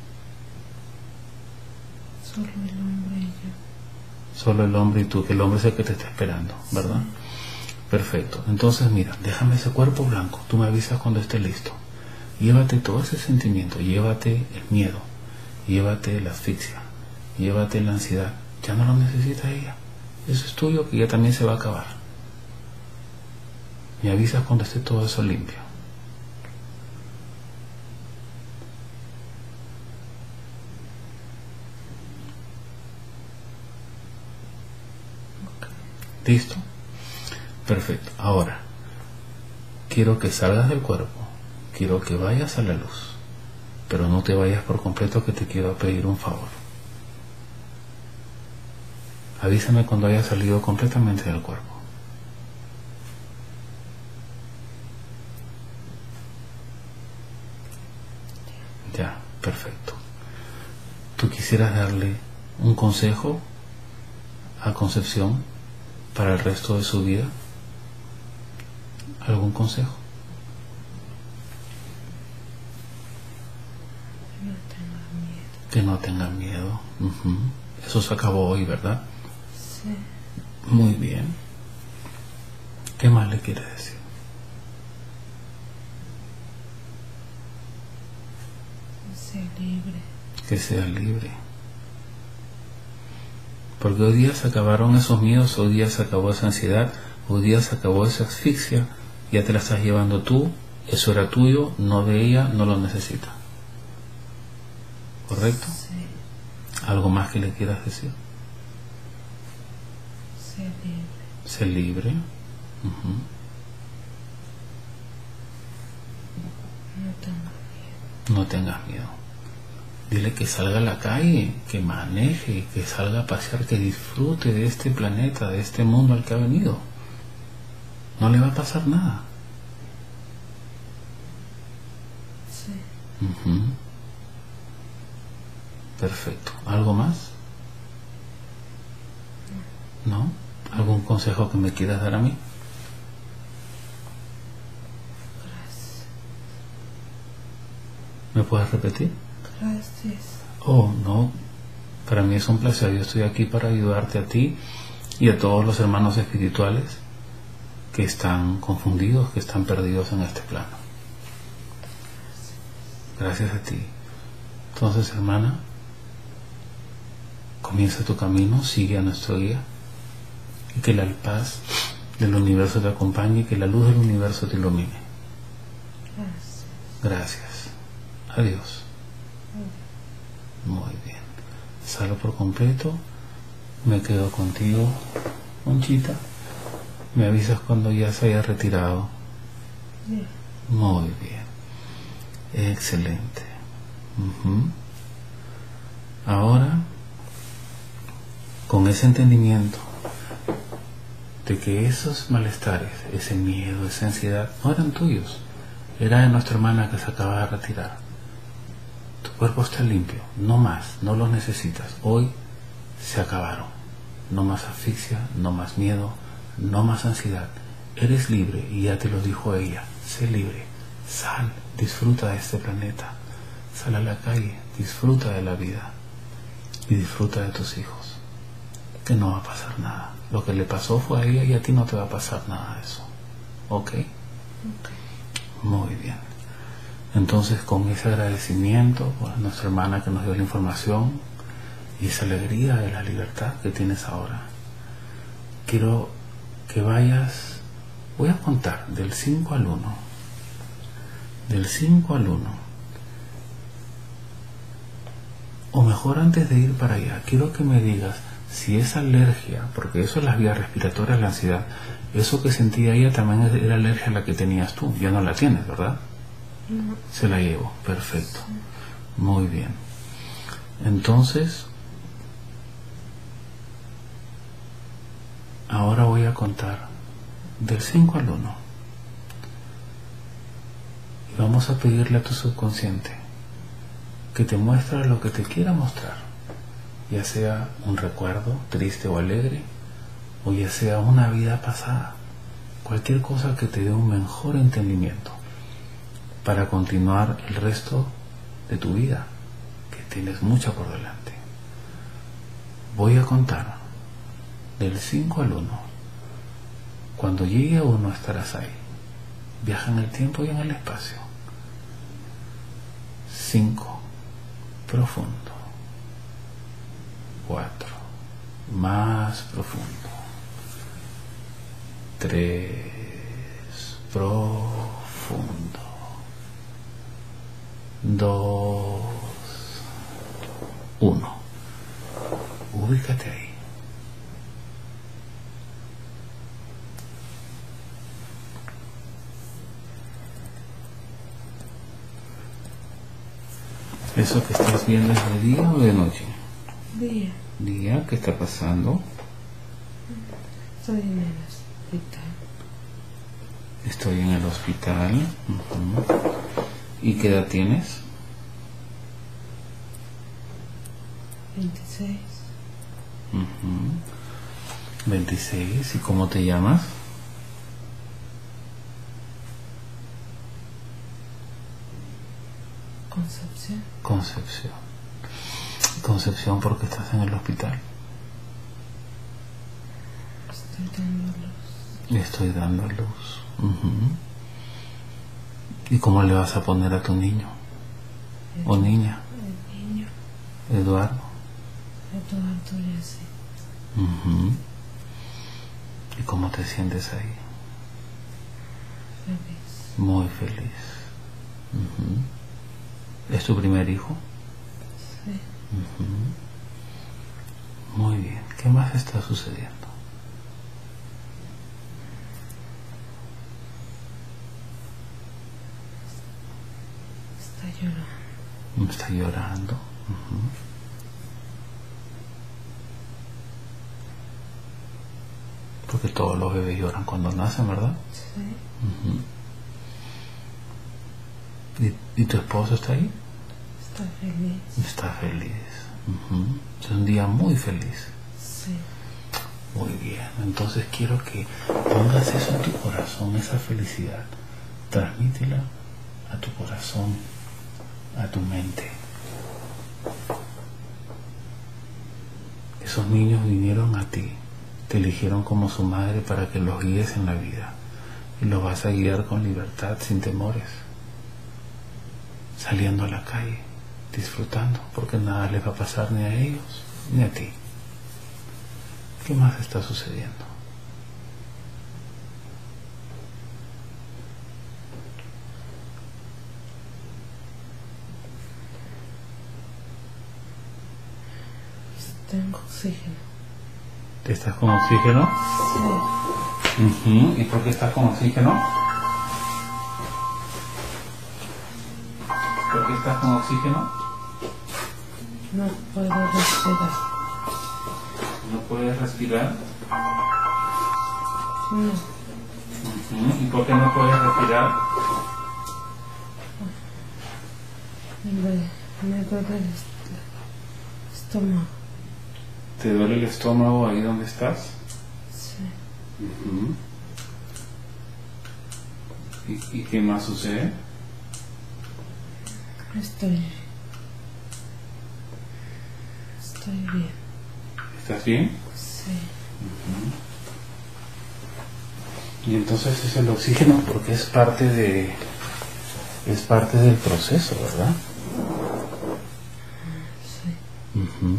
Solo el hombre y yo. Solo el hombre y tú, que el hombre es el que te está esperando, ¿verdad? Sí. Perfecto. Entonces mira, déjame ese cuerpo blanco, tú me avisas cuando esté listo. Llévate todo ese sentimiento, llévate el miedo, llévate la asfixia, llévate la ansiedad. Ya no lo necesita ella. Eso es tuyo, que ya también se va a acabar. Me avisas cuando esté todo eso limpio. ¿Listo? Perfecto. Ahora, quiero que salgas del cuerpo, quiero que vayas a la luz, pero no te vayas por completo, que te quiero pedir un favor. Avísame cuando hayas salido completamente del cuerpo. Ya, perfecto. ¿Tú quisieras darle un consejo a Concepción para el resto de su vida? ¿Algún consejo? No tenga miedo. Que no tenga miedo. Eso se acabó hoy, ¿verdad? Sí. Muy bien. ¿Qué más le quieres decir? Sea libre. Que sea libre. Porque hoy día se acabaron esos miedos, hoy día se acabó esa ansiedad, hoy día se acabó esa asfixia, ya te la estás llevando tú, eso era tuyo, no de ella, no lo necesita. ¿Correcto? Sí. ¿Algo más que le quieras decir? Sea libre. Sé libre. No tenga miedo. No tengas miedo. Dile que salga a la calle, que maneje, que salga a pasear, que disfrute de este planeta, de este mundo al que ha venido. No le va a pasar nada. Sí. Perfecto. ¿Algo más? ¿No? ¿Algún consejo que me quieras dar a mí? Gracias. ¿Me puedes repetir? Gracias. Oh, no. Para mí es un placer. Yo estoy aquí para ayudarte a ti y a todos los hermanos espirituales que están confundidos, que están perdidos en este plano. Gracias a ti. Entonces, hermana, comienza tu camino, sigue a nuestro guía y que la paz del universo te acompañe y que la luz del universo te ilumine. Gracias. Gracias. Adiós. Muy bien. Salgo por completo. Me quedo contigo, Conchita. Me avisas cuando ya se haya retirado. Bien. Muy bien. Excelente. Ahora, con ese entendimiento de que esos malestares, ese miedo, esa ansiedad, no eran tuyos, era de nuestra hermana que se acaba de retirar. Tu cuerpo está limpio, no más, no los necesitas. Hoy se acabaron. No más asfixia, no más miedo, no más ansiedad. Eres libre y ya te lo dijo ella. Sé libre, sal, disfruta de este planeta. Sal a la calle, disfruta de la vida y disfruta de tus hijos. que no va a pasar nada. Lo que le pasó fue a ella y a ti no te va a pasar nada de eso. ¿Ok? Muy bien. Entonces, con ese agradecimiento a nuestra hermana que nos dio la información y esa alegría de la libertad que tienes ahora, quiero que vayas, voy a contar del 5 al 1. Del 5 al 1. O mejor, antes de ir para allá, quiero que me digas si esa alergia, porque eso es las vías respiratorias, la ansiedad, eso que sentía ella también era alergia a la que tenías tú. Ya no la tienes, ¿verdad? No. Se la llevo, perfecto. Muy bien. Entonces, ahora voy a contar del 5 al 1. Y vamos a pedirle a tu subconsciente que te muestre lo que te quiera mostrar, ya sea un recuerdo triste o alegre, o ya sea una vida pasada, cualquier cosa que te dé un mejor entendimiento para continuar el resto de tu vida, que tienes mucha por delante. Voy a contar del 5 al 1. Cuando llegue a 1 estarás ahí. Viaja en el tiempo y en el espacio. 5, profundo. 4, más profundo. 3, profundo. 2, 1. Ubícate ahí. ¿Eso que estás viendo es de día o de noche? Día. Día, ¿qué está pasando? Estoy en el hospital. Estoy en el hospital. ¿Y qué edad tienes? 26. 26. ¿Y cómo te llamas? Concepción. Concepción. Concepción, ¿por qué estás en el hospital? Estoy dando luz. Le estoy dando luz. ¿Y cómo le vas a poner a tu niño? ¿O niña? El niño. Eduardo. Eduardo y así. ¿Y cómo te sientes ahí? Feliz. Muy feliz. ¿Es tu primer hijo? Sí. Muy bien. ¿Qué más está sucediendo? Está llorando. Está llorando. Porque todos los bebés lloran cuando nacen, ¿verdad? Sí. ¿Y tu esposo está ahí? Está feliz. Está feliz. Es un día muy feliz. Sí. Muy bien. Entonces quiero que pongas eso en tu corazón, esa felicidad. Transmítela a tu corazón, a tu mente. Esos niños vinieron a ti, te eligieron como su madre para que los guíes en la vida. Y los vas a guiar con libertad, sin temores. Saliendo a la calle, disfrutando, porque nada les va a pasar ni a ellos ni a ti. ¿Qué más está sucediendo? Tengo oxígeno. ¿Estás con oxígeno? Sí. ¿Y por qué estás con oxígeno? ¿Por qué estás con oxígeno? No puedo respirar. ¿No puedes respirar? No. ¿Y por qué no puedes respirar? Me duele el estómago. ¿Te duele el estómago ahí donde estás? Sí. ¿Y qué más sucede? Estoy bien. ¿Estás bien? Sí. Y entonces es el oxígeno porque es parte del proceso, ¿verdad? Sí. Ujú.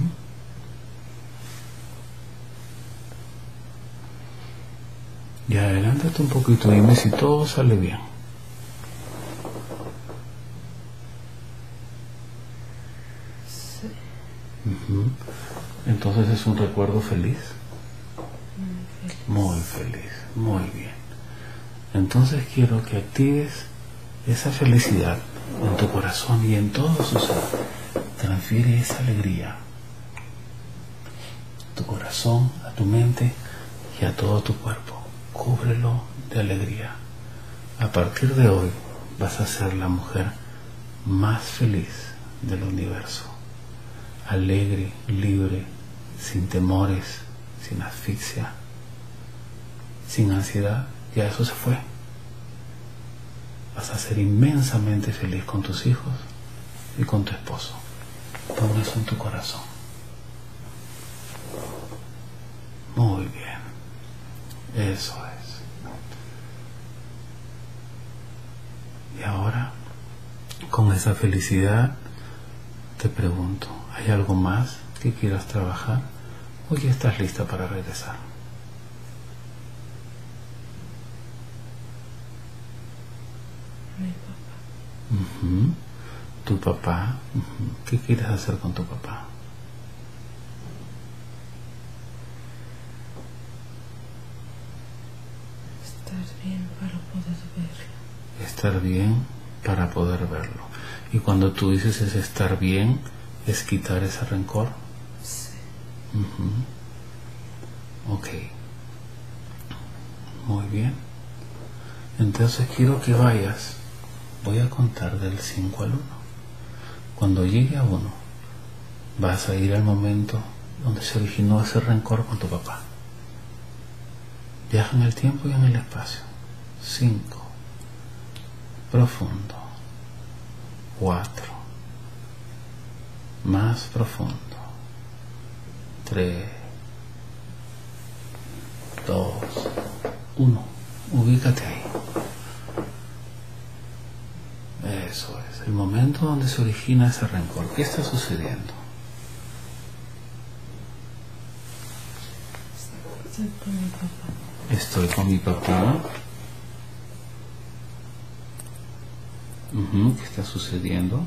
Y adelántate un poquito, dime si todo sale bien. Sí. Ujú. Entonces es un recuerdo feliz. Muy feliz. Muy feliz, muy bien. Entonces quiero que actives esa felicidad en tu corazón y en todo su ser. Transfiere esa alegría a tu corazón, a tu mente y a todo tu cuerpo. Cúbrelo de alegría. A partir de hoy vas a ser la mujer más feliz del universo. Alegre, libre, sin temores, sin asfixia, sin ansiedad. Ya eso se fue. Vas a ser inmensamente feliz con tus hijos y con tu esposo. Pon eso en tu corazón. Muy bien. Eso es. Y ahora, con esa felicidad, te pregunto, ¿hay algo más que quieras trabajar o ya estás lista para regresar? Mi papá. Ujú. Tu papá. Ujú. ¿Qué quieres hacer con tu papá? Estar bien para poder verlo. Estar bien para poder verlo. Y cuando tú dices es estar bien, es quitar ese rencor. Sí. Ujú. Ok. Muy bien. Entonces quiero que vayas. Voy a contar del 5 al 1. Cuando llegue a 1, vas a ir al momento donde se originó ese rencor con tu papá. Viaja en el tiempo y en el espacio. 5. Profundo. 4. Más profundo. 3. 2. 1. Ubícate ahí. Eso es, el momento donde se origina ese rencor. ¿Qué está sucediendo? Estoy con mi papá. Estoy con mi papá. Ujú. ¿Qué está sucediendo?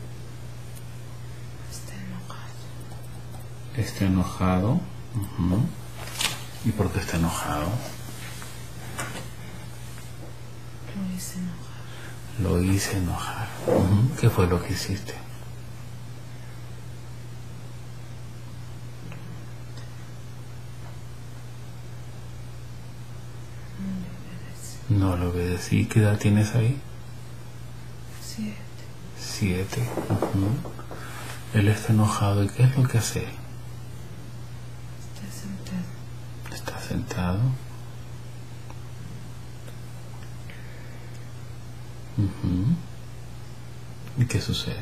Está enojado. Está enojado. Ujú. ¿Y por qué está enojado? Lo hice enojar. Lo hice enojar. Ujú. ¿Qué fue lo que hiciste? No le obedecí. No lo obedecí. ¿Qué edad tienes ahí? 7. 7. Ujú. Él está enojado. ¿Y qué es lo que hace él? Está sentado. Está sentado. Ujú. ¿Y qué sucede?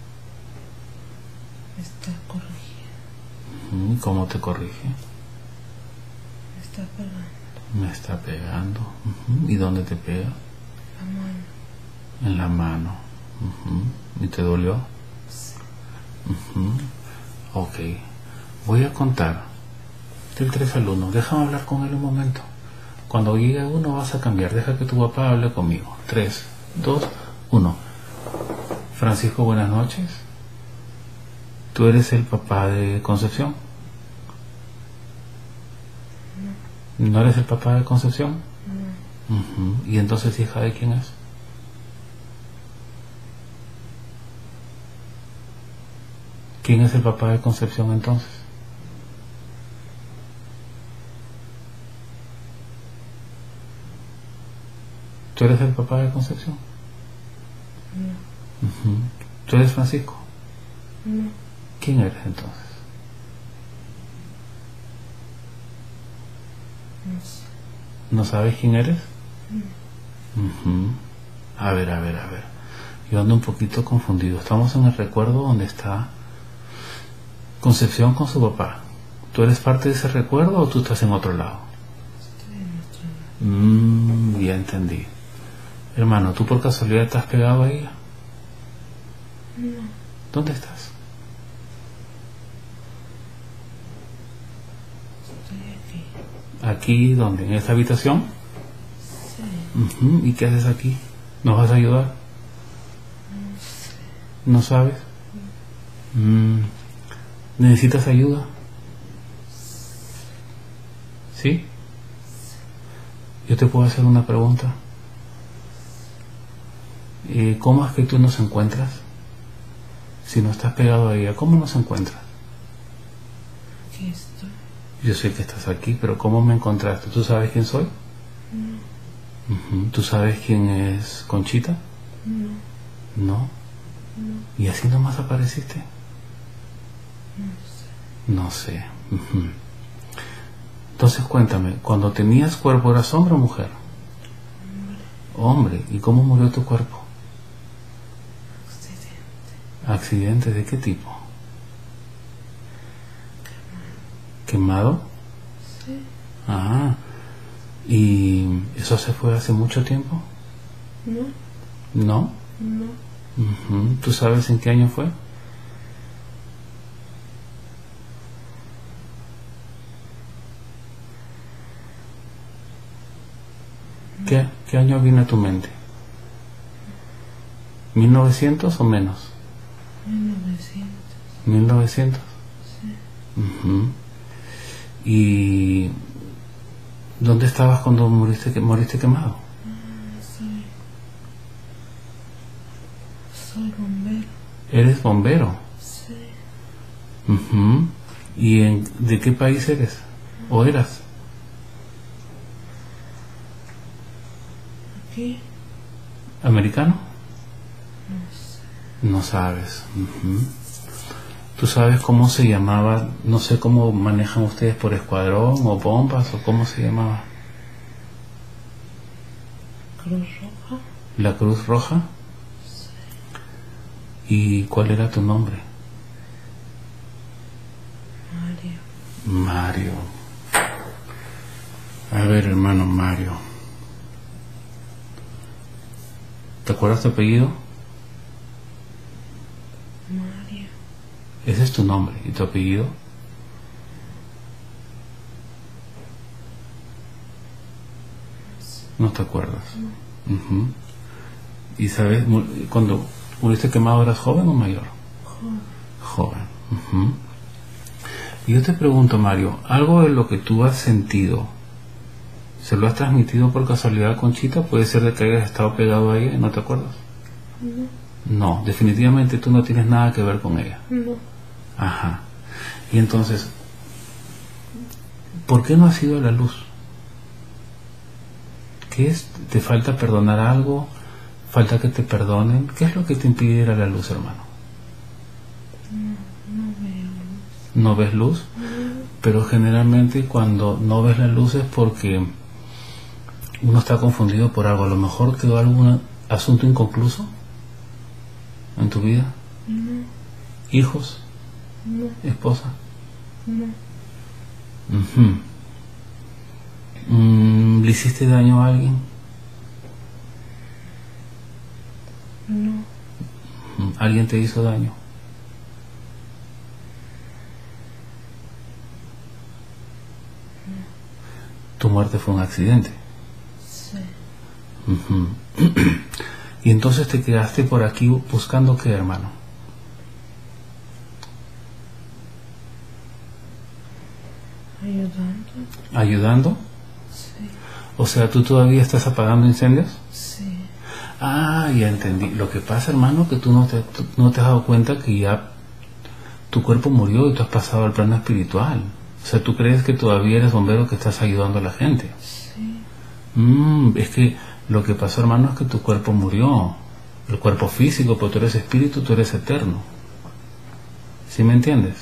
Me está corrigiendo. Ujú. ¿Cómo te corrige? Me está pegando. Me está pegando. Ujú. ¿Y dónde te pega? La mano. En la mano. Ujú. ¿Y te dolió? Sí. Ujú. Ok. Voy a contar del 3 al 1. Déjame hablar con él un momento. Cuando llegue a 1 vas a cambiar. Deja que tu papá hable conmigo. 3, 2, 1. Francisco, buenas noches. ¿Tú eres el papá de Concepción? ¿No eres el papá de Concepción? No. Ujú. ¿Y entonces hija de quién es? ¿Quién es el papá de Concepción entonces? ¿Tú eres el papá de Concepción? No. Ujú. ¿Tú eres Francisco? No. ¿Quién eres entonces? No sé. ¿No sabes quién eres? No. Ujú. A ver. Yo ando un poquito confundido. Estamos en el recuerdo donde está Concepción con su papá. ¿Tú eres parte de ese recuerdo o tú estás en otro lado? Estoy en otro lado. Ya entendí. Hermano, ¿tú por casualidad estás pegado a ella? No. ¿Dónde estás? Estoy aquí. ¿Aquí dónde? ¿En esta habitación? Sí. ¿Y qué haces aquí? ¿Nos vas a ayudar? No sé. ¿No sabes? ¿Necesitas ayuda? ¿Sí? Yo te puedo hacer una pregunta. ¿Cómo es que tú nos encuentras? Si no estás pegado a ella, ¿cómo nos encuentras? Aquí estoy. Yo sé que estás aquí, pero ¿cómo me encontraste? ¿Tú sabes quién soy? No. ¿Tú sabes quién es Conchita? No. No. No. ¿Y así nomás apareciste? No sé. No sé. Entonces cuéntame, cuando tenías cuerpo, ¿eras hombre o mujer? Hombre. ¿Y cómo murió tu cuerpo? Accidente. ¿Accidente de qué tipo? ¿Quemado? Sí. Ah. ¿Y eso se fue hace mucho tiempo? No. ¿No? No. ¿Tú sabes en qué año fue? ¿Qué año viene a tu mente? ¿1900 o menos? 1900. ¿1900? Sí. ¿Y dónde estabas cuando moriste quemado? Soy bombero. ¿Eres bombero? Sí. ¿Y de qué país eres? ¿O eras? Aquí. ¿Americano? No sé. No sabes. ¿Tú sabes cómo se llamaba? No sé cómo manejan ustedes por escuadrón o bombas o cómo se llamaba. Cruz Roja. ¿La Cruz Roja? ¿Y cuál era tu nombre? Mario. Mario. A ver, hermano Mario. ¿Te acuerdas tu apellido? Mario. Ese es tu nombre. ¿Y tu apellido? No te acuerdas. ¿Y sabes, cuando muriste quemado, eras joven o mayor? Joven. Joven. Y yo te pregunto, Mario, ¿algo de lo que tú has sentido se lo has transmitido por casualidad a Conchita? ¿Puede ser de que hayas estado pegado a ella y no te acuerdas? No. No, definitivamente tú no tienes nada que ver con ella. No. Ajá. Y entonces, ¿por qué no has ido a la luz? ¿Qué es? ¿Te falta perdonar algo? ¿Falta que te perdonen? ¿Qué es lo que te impide ir a la luz, hermano? No veo luz. ¿No ves luz? Pero generalmente cuando no ves la luz es porque uno está confundido por algo. A lo mejor quedó algún asunto inconcluso en tu vida. No. ¿Hijos? No. ¿Esposa? No. ¿Le hiciste daño a alguien? No. ¿Alguien te hizo daño? Tu muerte fue un accidente. Sí. Y entonces te quedaste por aquí buscando qué, hermano. Ayudando. ¿Ayudando? Sí. O sea, ¿tú todavía estás apagando incendios? Sí. Ah, ya entendí. Lo que pasa, hermano, que tú no te has dado cuenta que ya tu cuerpo murió y tú has pasado al plano espiritual. O sea, tú crees que todavía eres bombero que estás ayudando a la gente. Sí. Es que lo que pasó, hermano, es que tu cuerpo murió. El cuerpo físico, pero tú eres espíritu, tú eres eterno. ¿Sí me entiendes?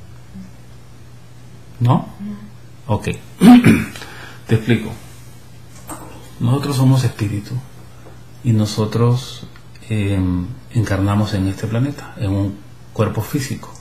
¿No? Ok. Te explico. Nosotros somos espíritu y nosotros encarnamos en este planeta, en un cuerpo físico.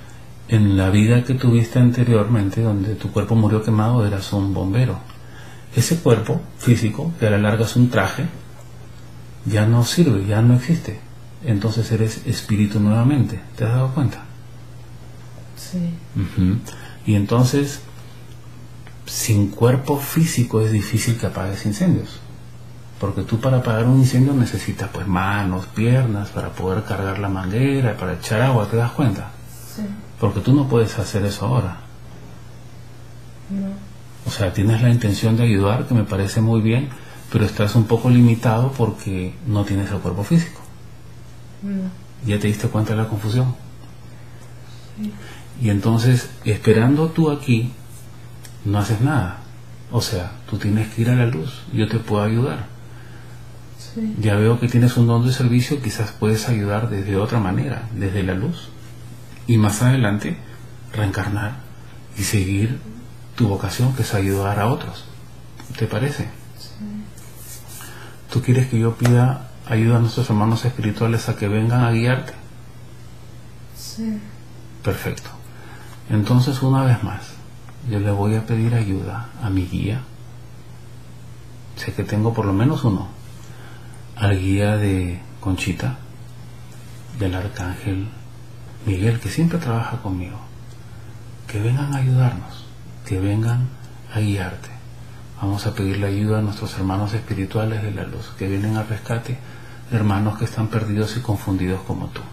En la vida que tuviste anteriormente, donde tu cuerpo murió quemado, eras un bombero. ese cuerpo físico, que a la larga es un traje, ya no sirve, ya no existe. Entonces eres espíritu nuevamente. ¿Te has dado cuenta? Sí. Y entonces, sin cuerpo físico es difícil que apagues incendios. Porque tú para apagar un incendio necesitas pues manos, piernas, para poder cargar la manguera, para echar agua, ¿te das cuenta? Sí. Porque tú no puedes hacer eso ahora. No. O sea, tienes la intención de ayudar, que me parece muy bien, pero estás un poco limitado porque no tienes el cuerpo físico. No. ¿Ya te diste cuenta de la confusión? Sí. Y entonces, esperando tú aquí, no haces nada. O sea, tú tienes que ir a la luz. Yo te puedo ayudar. Sí. Ya veo que tienes un don de servicio, quizás puedes ayudar desde otra manera, desde la luz. Y más adelante, reencarnar y seguir tu vocación, que es ayudar a otros. ¿Te parece? Sí. ¿Tú quieres que yo pida ayuda a nuestros hermanos espirituales a que vengan a guiarte? Sí. Perfecto. Entonces, una vez más, yo le voy a pedir ayuda a mi guía. Sé que tengo por lo menos uno. Al guía de Conchita, del arcángel Miguel, que siempre trabaja conmigo. Que vengan a ayudarnos, que vengan a guiarte. Vamos a pedirle ayuda a nuestros hermanos espirituales de la luz, que vienen al rescate, hermanos que están perdidos y confundidos como tú.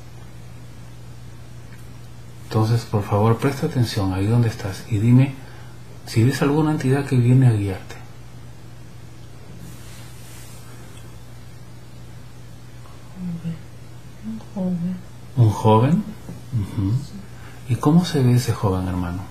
Entonces, por favor, presta atención ahí donde estás y dime si ves alguna entidad que viene a guiarte. Un joven. ¿Un joven? ¿Y cómo se ve ese joven, hermano?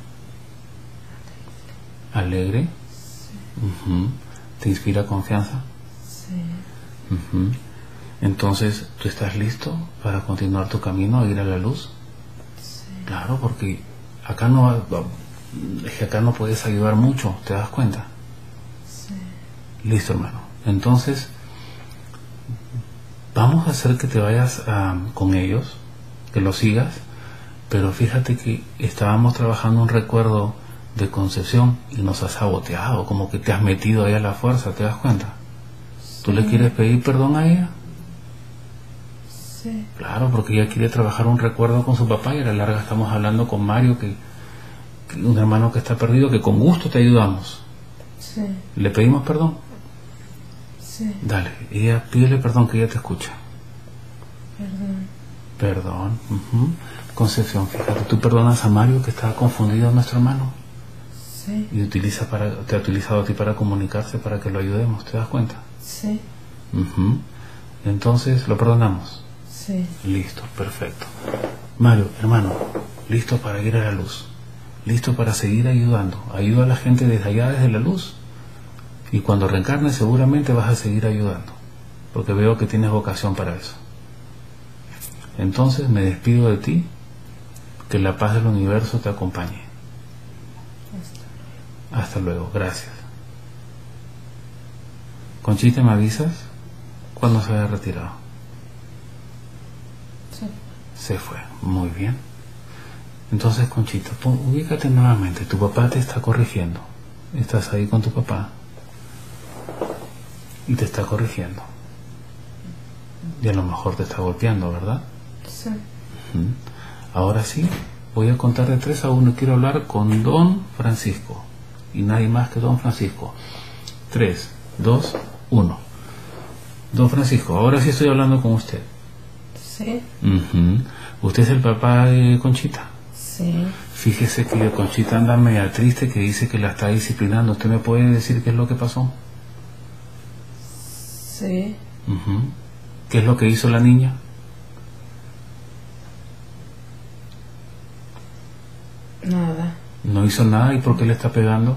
¿Alegre? ¿Te inspira confianza? Sí. Entonces, ¿tú estás listo para continuar tu camino a ir a la luz? Sí. Claro, porque acá no, es que acá no puedes ayudar mucho, ¿te das cuenta? Sí. Listo, hermano. Entonces, vamos a hacer que te vayas con ellos, que los sigas, pero fíjate que estábamos trabajando un recuerdo de concepción y nos has saboteado, como que te has metido ahí a la fuerza, ¿te das cuenta? ¿Tú le quieres pedir perdón a ella? Sí. Claro, porque ella quiere trabajar un recuerdo con su papá y a la larga estamos hablando con Mario, que un hermano que está perdido, que con gusto te ayudamos. Sí. ¿Le pedimos perdón? Sí. Dale, ella pídele perdón, que ella te escucha. Perdón. Perdón. Concepción, fíjate, tú perdonas a Mario, que está confundido, nuestro hermano, Sí. y te ha utilizado a ti para comunicarse, para que lo ayudemos, ¿te das cuenta? Sí. Entonces, ¿lo perdonamos? Sí. Listo, perfecto. Mario, hermano, listo para ir a la luz, listo para seguir ayudando. Ayuda a la gente desde allá, desde la luz, y cuando reencarnes seguramente vas a seguir ayudando, porque veo que tienes vocación para eso. Entonces me despido de ti, que la paz del universo te acompañe. Hasta luego, gracias. Conchita, ¿me avisas cuándo se haya retirado? Sí. Se fue, muy bien. Entonces, Conchita, ubícate nuevamente, tu papá te está corrigiendo. Estás ahí con tu papá y te está corrigiendo. Y a lo mejor te está golpeando, ¿verdad? Sí. Ahora sí, voy a contar de 3 a 1. Quiero hablar con Don Francisco y nadie más que Don Francisco. 3, 2, 1. Don Francisco, ahora sí estoy hablando con usted. Sí. ¿Usted es el papá de Conchita? Sí. Fíjese que Conchita anda media triste, que dice que la está disciplinando. ¿Usted me puede decir qué es lo que pasó? Sí. ¿Qué es lo que hizo la niña? Nada. No hizo nada. ¿Y por qué le está pegando?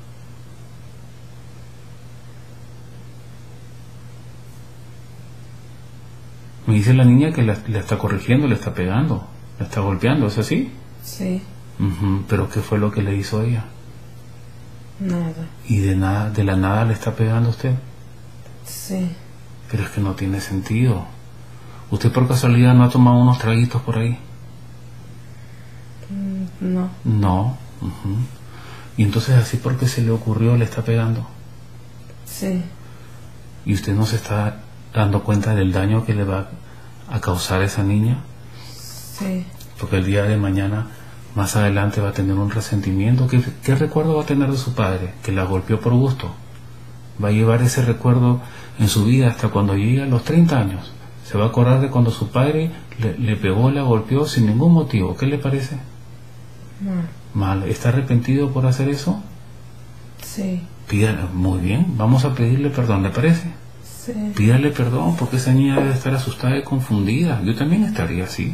Me dice la niña que la está corrigiendo, le está pegando, la está golpeando, ¿es así? Sí. ¿Pero qué fue lo que le hizo ella? Nada. ¿Y de la nada le está pegando a usted? Sí. Pero es que no tiene sentido. ¿Usted por casualidad no ha tomado unos traguitos por ahí? No. No. ¿Y entonces así por qué se le ocurrió le está pegando? Sí, ¿Y usted no se está dando cuenta del daño que le va a causar a esa niña? sí, Porque el día de mañana, más adelante, va a tener un resentimiento. ¿Qué recuerdo va a tener de su padre? Que la golpeó por gusto. Va a llevar ese recuerdo en su vida hasta cuando llegue a los 30 años. Se va a acordar de cuando su padre le pegó, la golpeó sin ningún motivo. ¿Qué le parece? mal. Mal. ¿Está arrepentido por hacer eso? Sí, Pídale. Muy bien. Vamos a pedirle perdón, ¿le parece? sí, Pídale perdón, porque esa niña debe estar asustada y confundida. Yo también estaría así.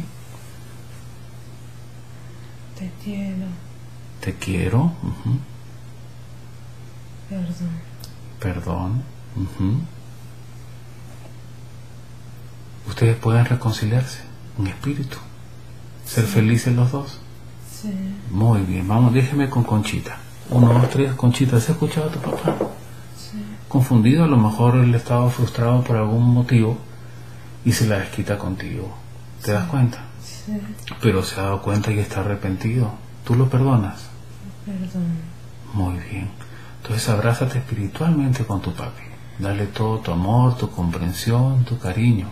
te quiero, Te quiero. Ujú. perdón. Perdón. Ujú. Ustedes pueden reconciliarse en espíritu, ser felices los dos. Sí, Muy bien, vamos, déjeme con Conchita. 1, 2, 3, Conchita, ¿has escuchado a tu papá? sí, Confundido, a lo mejor él estaba frustrado por algún motivo y se la desquita contigo. ¿Te das cuenta? sí, Pero se ha dado cuenta y está arrepentido. ¿Tú lo perdonas? perdón. Muy bien. Entonces abrázate espiritualmente con tu papi. Dale todo tu amor, tu comprensión, tu cariño.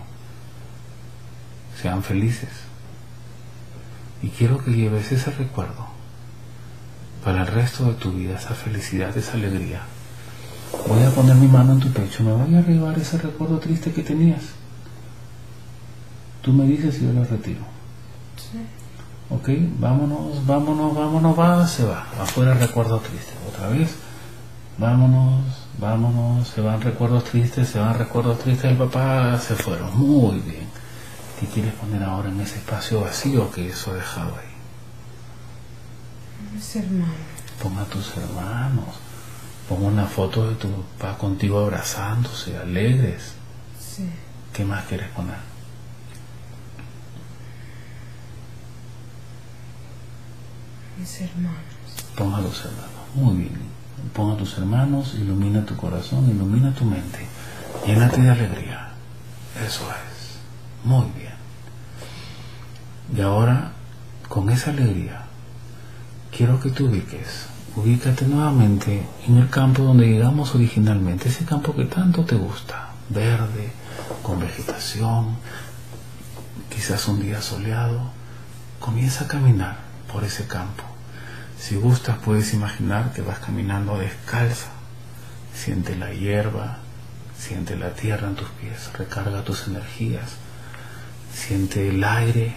Sean felices. Y quiero que lleves ese recuerdo para el resto de tu vida, esa felicidad, esa alegría. Voy a poner mi mano en tu pecho. ¿Me voy a arribar ese recuerdo triste que tenías? Tú me dices y yo lo retiro. Sí, Ok, vámonos, vámonos, vámonos, va, se va. Afuera recuerdo triste. Otra vez. Vámonos, vámonos, se van recuerdos tristes, el papá, se fueron. Muy bien. ¿Qué quieres poner ahora en ese espacio vacío que eso ha dejado ahí? mis hermanos. Pon a tus hermanos, pon una foto de tu papá contigo abrazándose, alegres. Sí, ¿Qué más quieres poner? mis hermanos. Pon a tus hermanos, muy bien. Pon a tus hermanos, ilumina tu corazón, ilumina tu mente, llénate de alegría. Eso es, muy bien. Y ahora, con esa alegría, quiero que te ubícate nuevamente en el campo donde llegamos originalmente, ese campo que tanto te gusta, verde, con vegetación, quizás un día soleado. Comienza a caminar por ese campo. Si gustas, puedes imaginar que vas caminando descalza. Siente la hierba, siente la tierra en tus pies, recarga tus energías, siente el aire,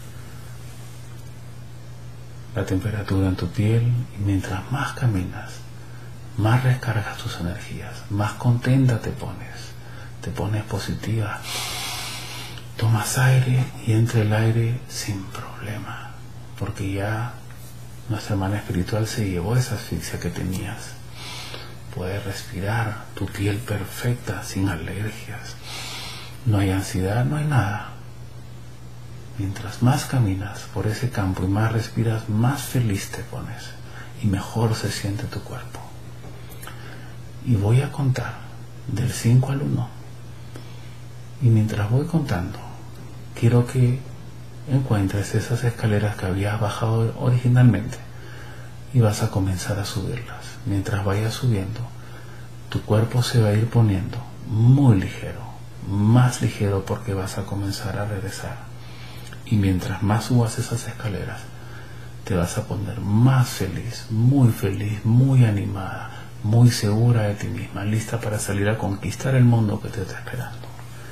la temperatura en tu piel, y mientras más caminas, más recargas tus energías, más contenta te pones positiva. Tomas aire y entra el aire sin problema, porque ya nuestra hermana espiritual se llevó esa asfixia que tenías. Puedes respirar, tu piel perfecta, sin alergias. No hay ansiedad, no hay nada. Mientras más caminas por ese campo y más respiras, más feliz te pones y mejor se siente tu cuerpo. Y voy a contar del 5 al 1. Y mientras voy contando, quiero que encuentres esas escaleras que habías bajado originalmente y vas a comenzar a subirlas. Mientras vayas subiendo, tu cuerpo se va a ir poniendo muy ligero, más ligero, porque vas a comenzar a regresar. Y mientras más subas esas escaleras, te vas a poner más feliz, muy animada, muy segura de ti misma, lista para salir a conquistar el mundo que te está esperando.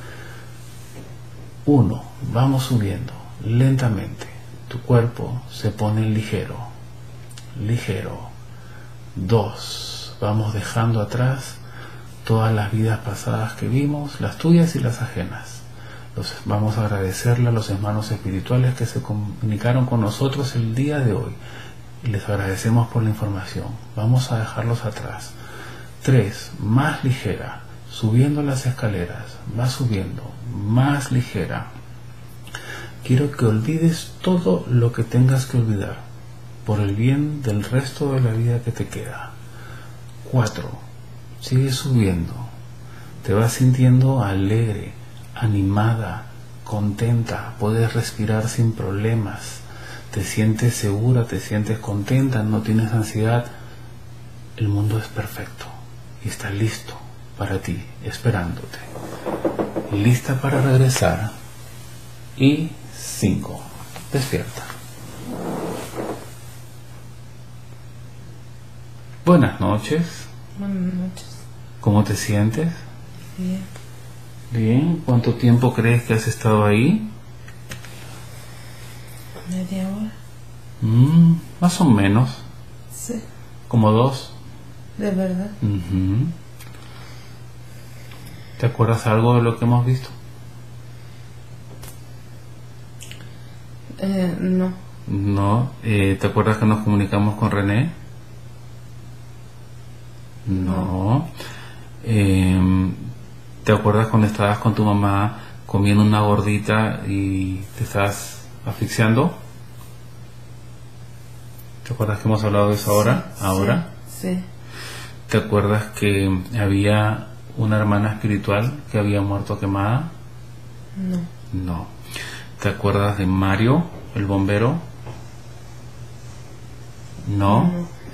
1. Vamos subiendo lentamente. Tu cuerpo se pone ligero, ligero. 2. Vamos dejando atrás todas las vidas pasadas que vimos, las tuyas y las ajenas. Vamos a agradecerle a los hermanos espirituales que se comunicaron con nosotros el día de hoy y les agradecemos por la información. Vamos a dejarlos atrás. 3. Más ligera, subiendo las escaleras, va subiendo, más ligera. Quiero que olvides todo lo que tengas que olvidar por el bien del resto de la vida que te queda. 4. Sigue subiendo, te vas sintiendo alegre, animada, contenta, puedes respirar sin problemas, te sientes segura, te sientes contenta, no tienes ansiedad. El mundo es perfecto y está listo para ti, esperándote. Lista para regresar. Y 5. Despierta. Buenas noches. Buenas noches. ¿Cómo te sientes? Bien. Bien. ¿Cuánto tiempo crees que has estado ahí? Media hora. Más o menos. Sí. Como 2. De verdad. ¿Te acuerdas algo de lo que hemos visto? No. No. ¿Te acuerdas que nos comunicamos con René? No. ¿Te acuerdas cuando estabas con tu mamá comiendo una gordita y te estás asfixiando? ¿Te acuerdas que hemos hablado de eso ahora? ¿Ahora? Sí. ¿Te acuerdas que había una hermana espiritual que había muerto quemada? No. No. ¿Te acuerdas de Mario, el bombero? No.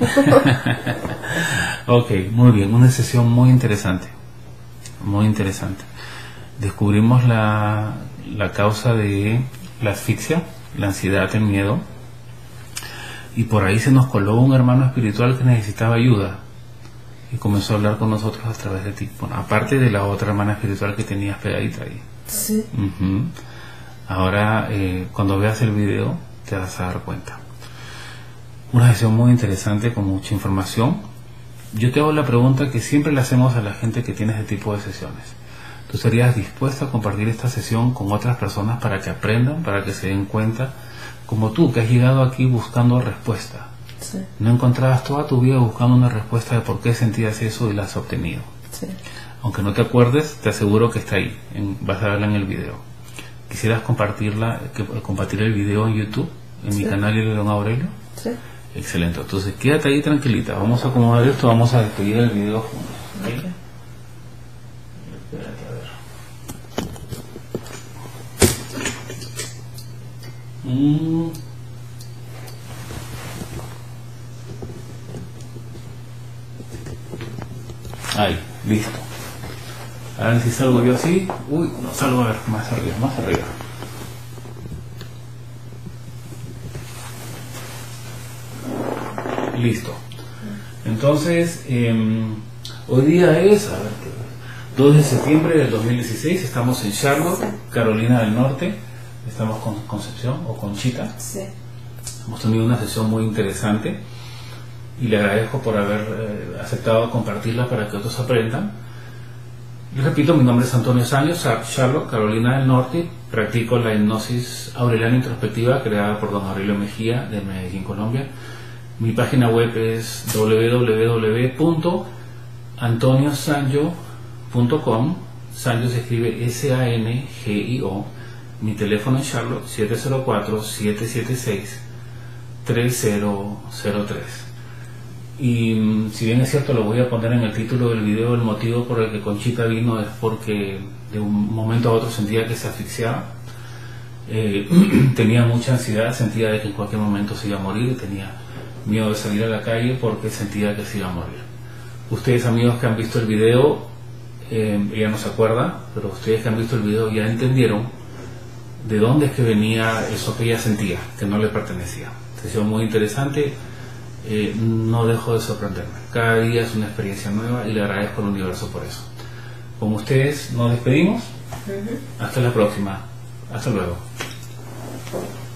Ok, muy bien. Una sesión muy interesante. Muy interesante. Descubrimos la causa de la asfixia, la ansiedad, el miedo. Y por ahí se nos coló un hermano espiritual que necesitaba ayuda. Y comenzó a hablar con nosotros a través de ti. Bueno, aparte de la otra hermana espiritual que tenías pegadita ahí. Sí. Ahora, cuando veas el video, te vas a dar cuenta. Una sesión muy interesante con mucha información. Yo te hago la pregunta que siempre le hacemos a la gente que tiene este tipo de sesiones. ¿Tú estarías dispuesto a compartir esta sesión con otras personas para que aprendan, para que se den cuenta? Como tú, que has llegado aquí buscando respuesta. Sí. No encontrabas toda tu vida buscando una respuesta de por qué sentías eso y la has obtenido. Sí. Aunque no te acuerdes, te aseguro que está ahí. Vas a verla en el video. ¿Quisieras compartir el video en YouTube, en mi canal León Aurelio? Sí. Excelente. Entonces quédate ahí tranquilita. Vamos a acomodar esto, vamos a despedir el video juntos. ¿Okay? Ok. Espérate, a ver. Ahí, listo. Ahora si salgo yo así. Uy, no salgo, a ver, más arriba, más arriba. Listo. Entonces, hoy día es, 2 de septiembre del 2016, estamos en Charlotte, Carolina del Norte. Estamos con Concepción o Conchita. Sí. Hemos tenido una sesión muy interesante y le agradezco por haber aceptado compartirla para que otros aprendan. Yo repito, mi nombre es Antonio Sancho, Charlotte, Carolina del Norte. Practico la hipnosis aureliana introspectiva creada por don Aurelio Mejía de Medellín, Colombia. Mi página web es www.antoniosancho.com. Sancho se escribe S-A-N-G-I-O. Mi teléfono es Charlotte 704-776-3003. Y si bien es cierto, lo voy a poner en el título del video, el motivo por el que Conchita vino es porque de un momento a otro sentía que se asfixiaba. Tenía mucha ansiedad, sentía de que en cualquier momento se iba a morir y tenía miedo de salir a la calle porque sentía que se iba a morir. Ustedes, amigos que han visto el video, ella no se acuerda, pero ustedes que han visto el video ya entendieron de dónde es que venía eso que ella sentía, que no le pertenecía. Sesión muy interesante. No dejo de sorprenderme. Cada día es una experiencia nueva y le agradezco al universo por eso. Con ustedes nos despedimos. Hasta la próxima. Hasta luego.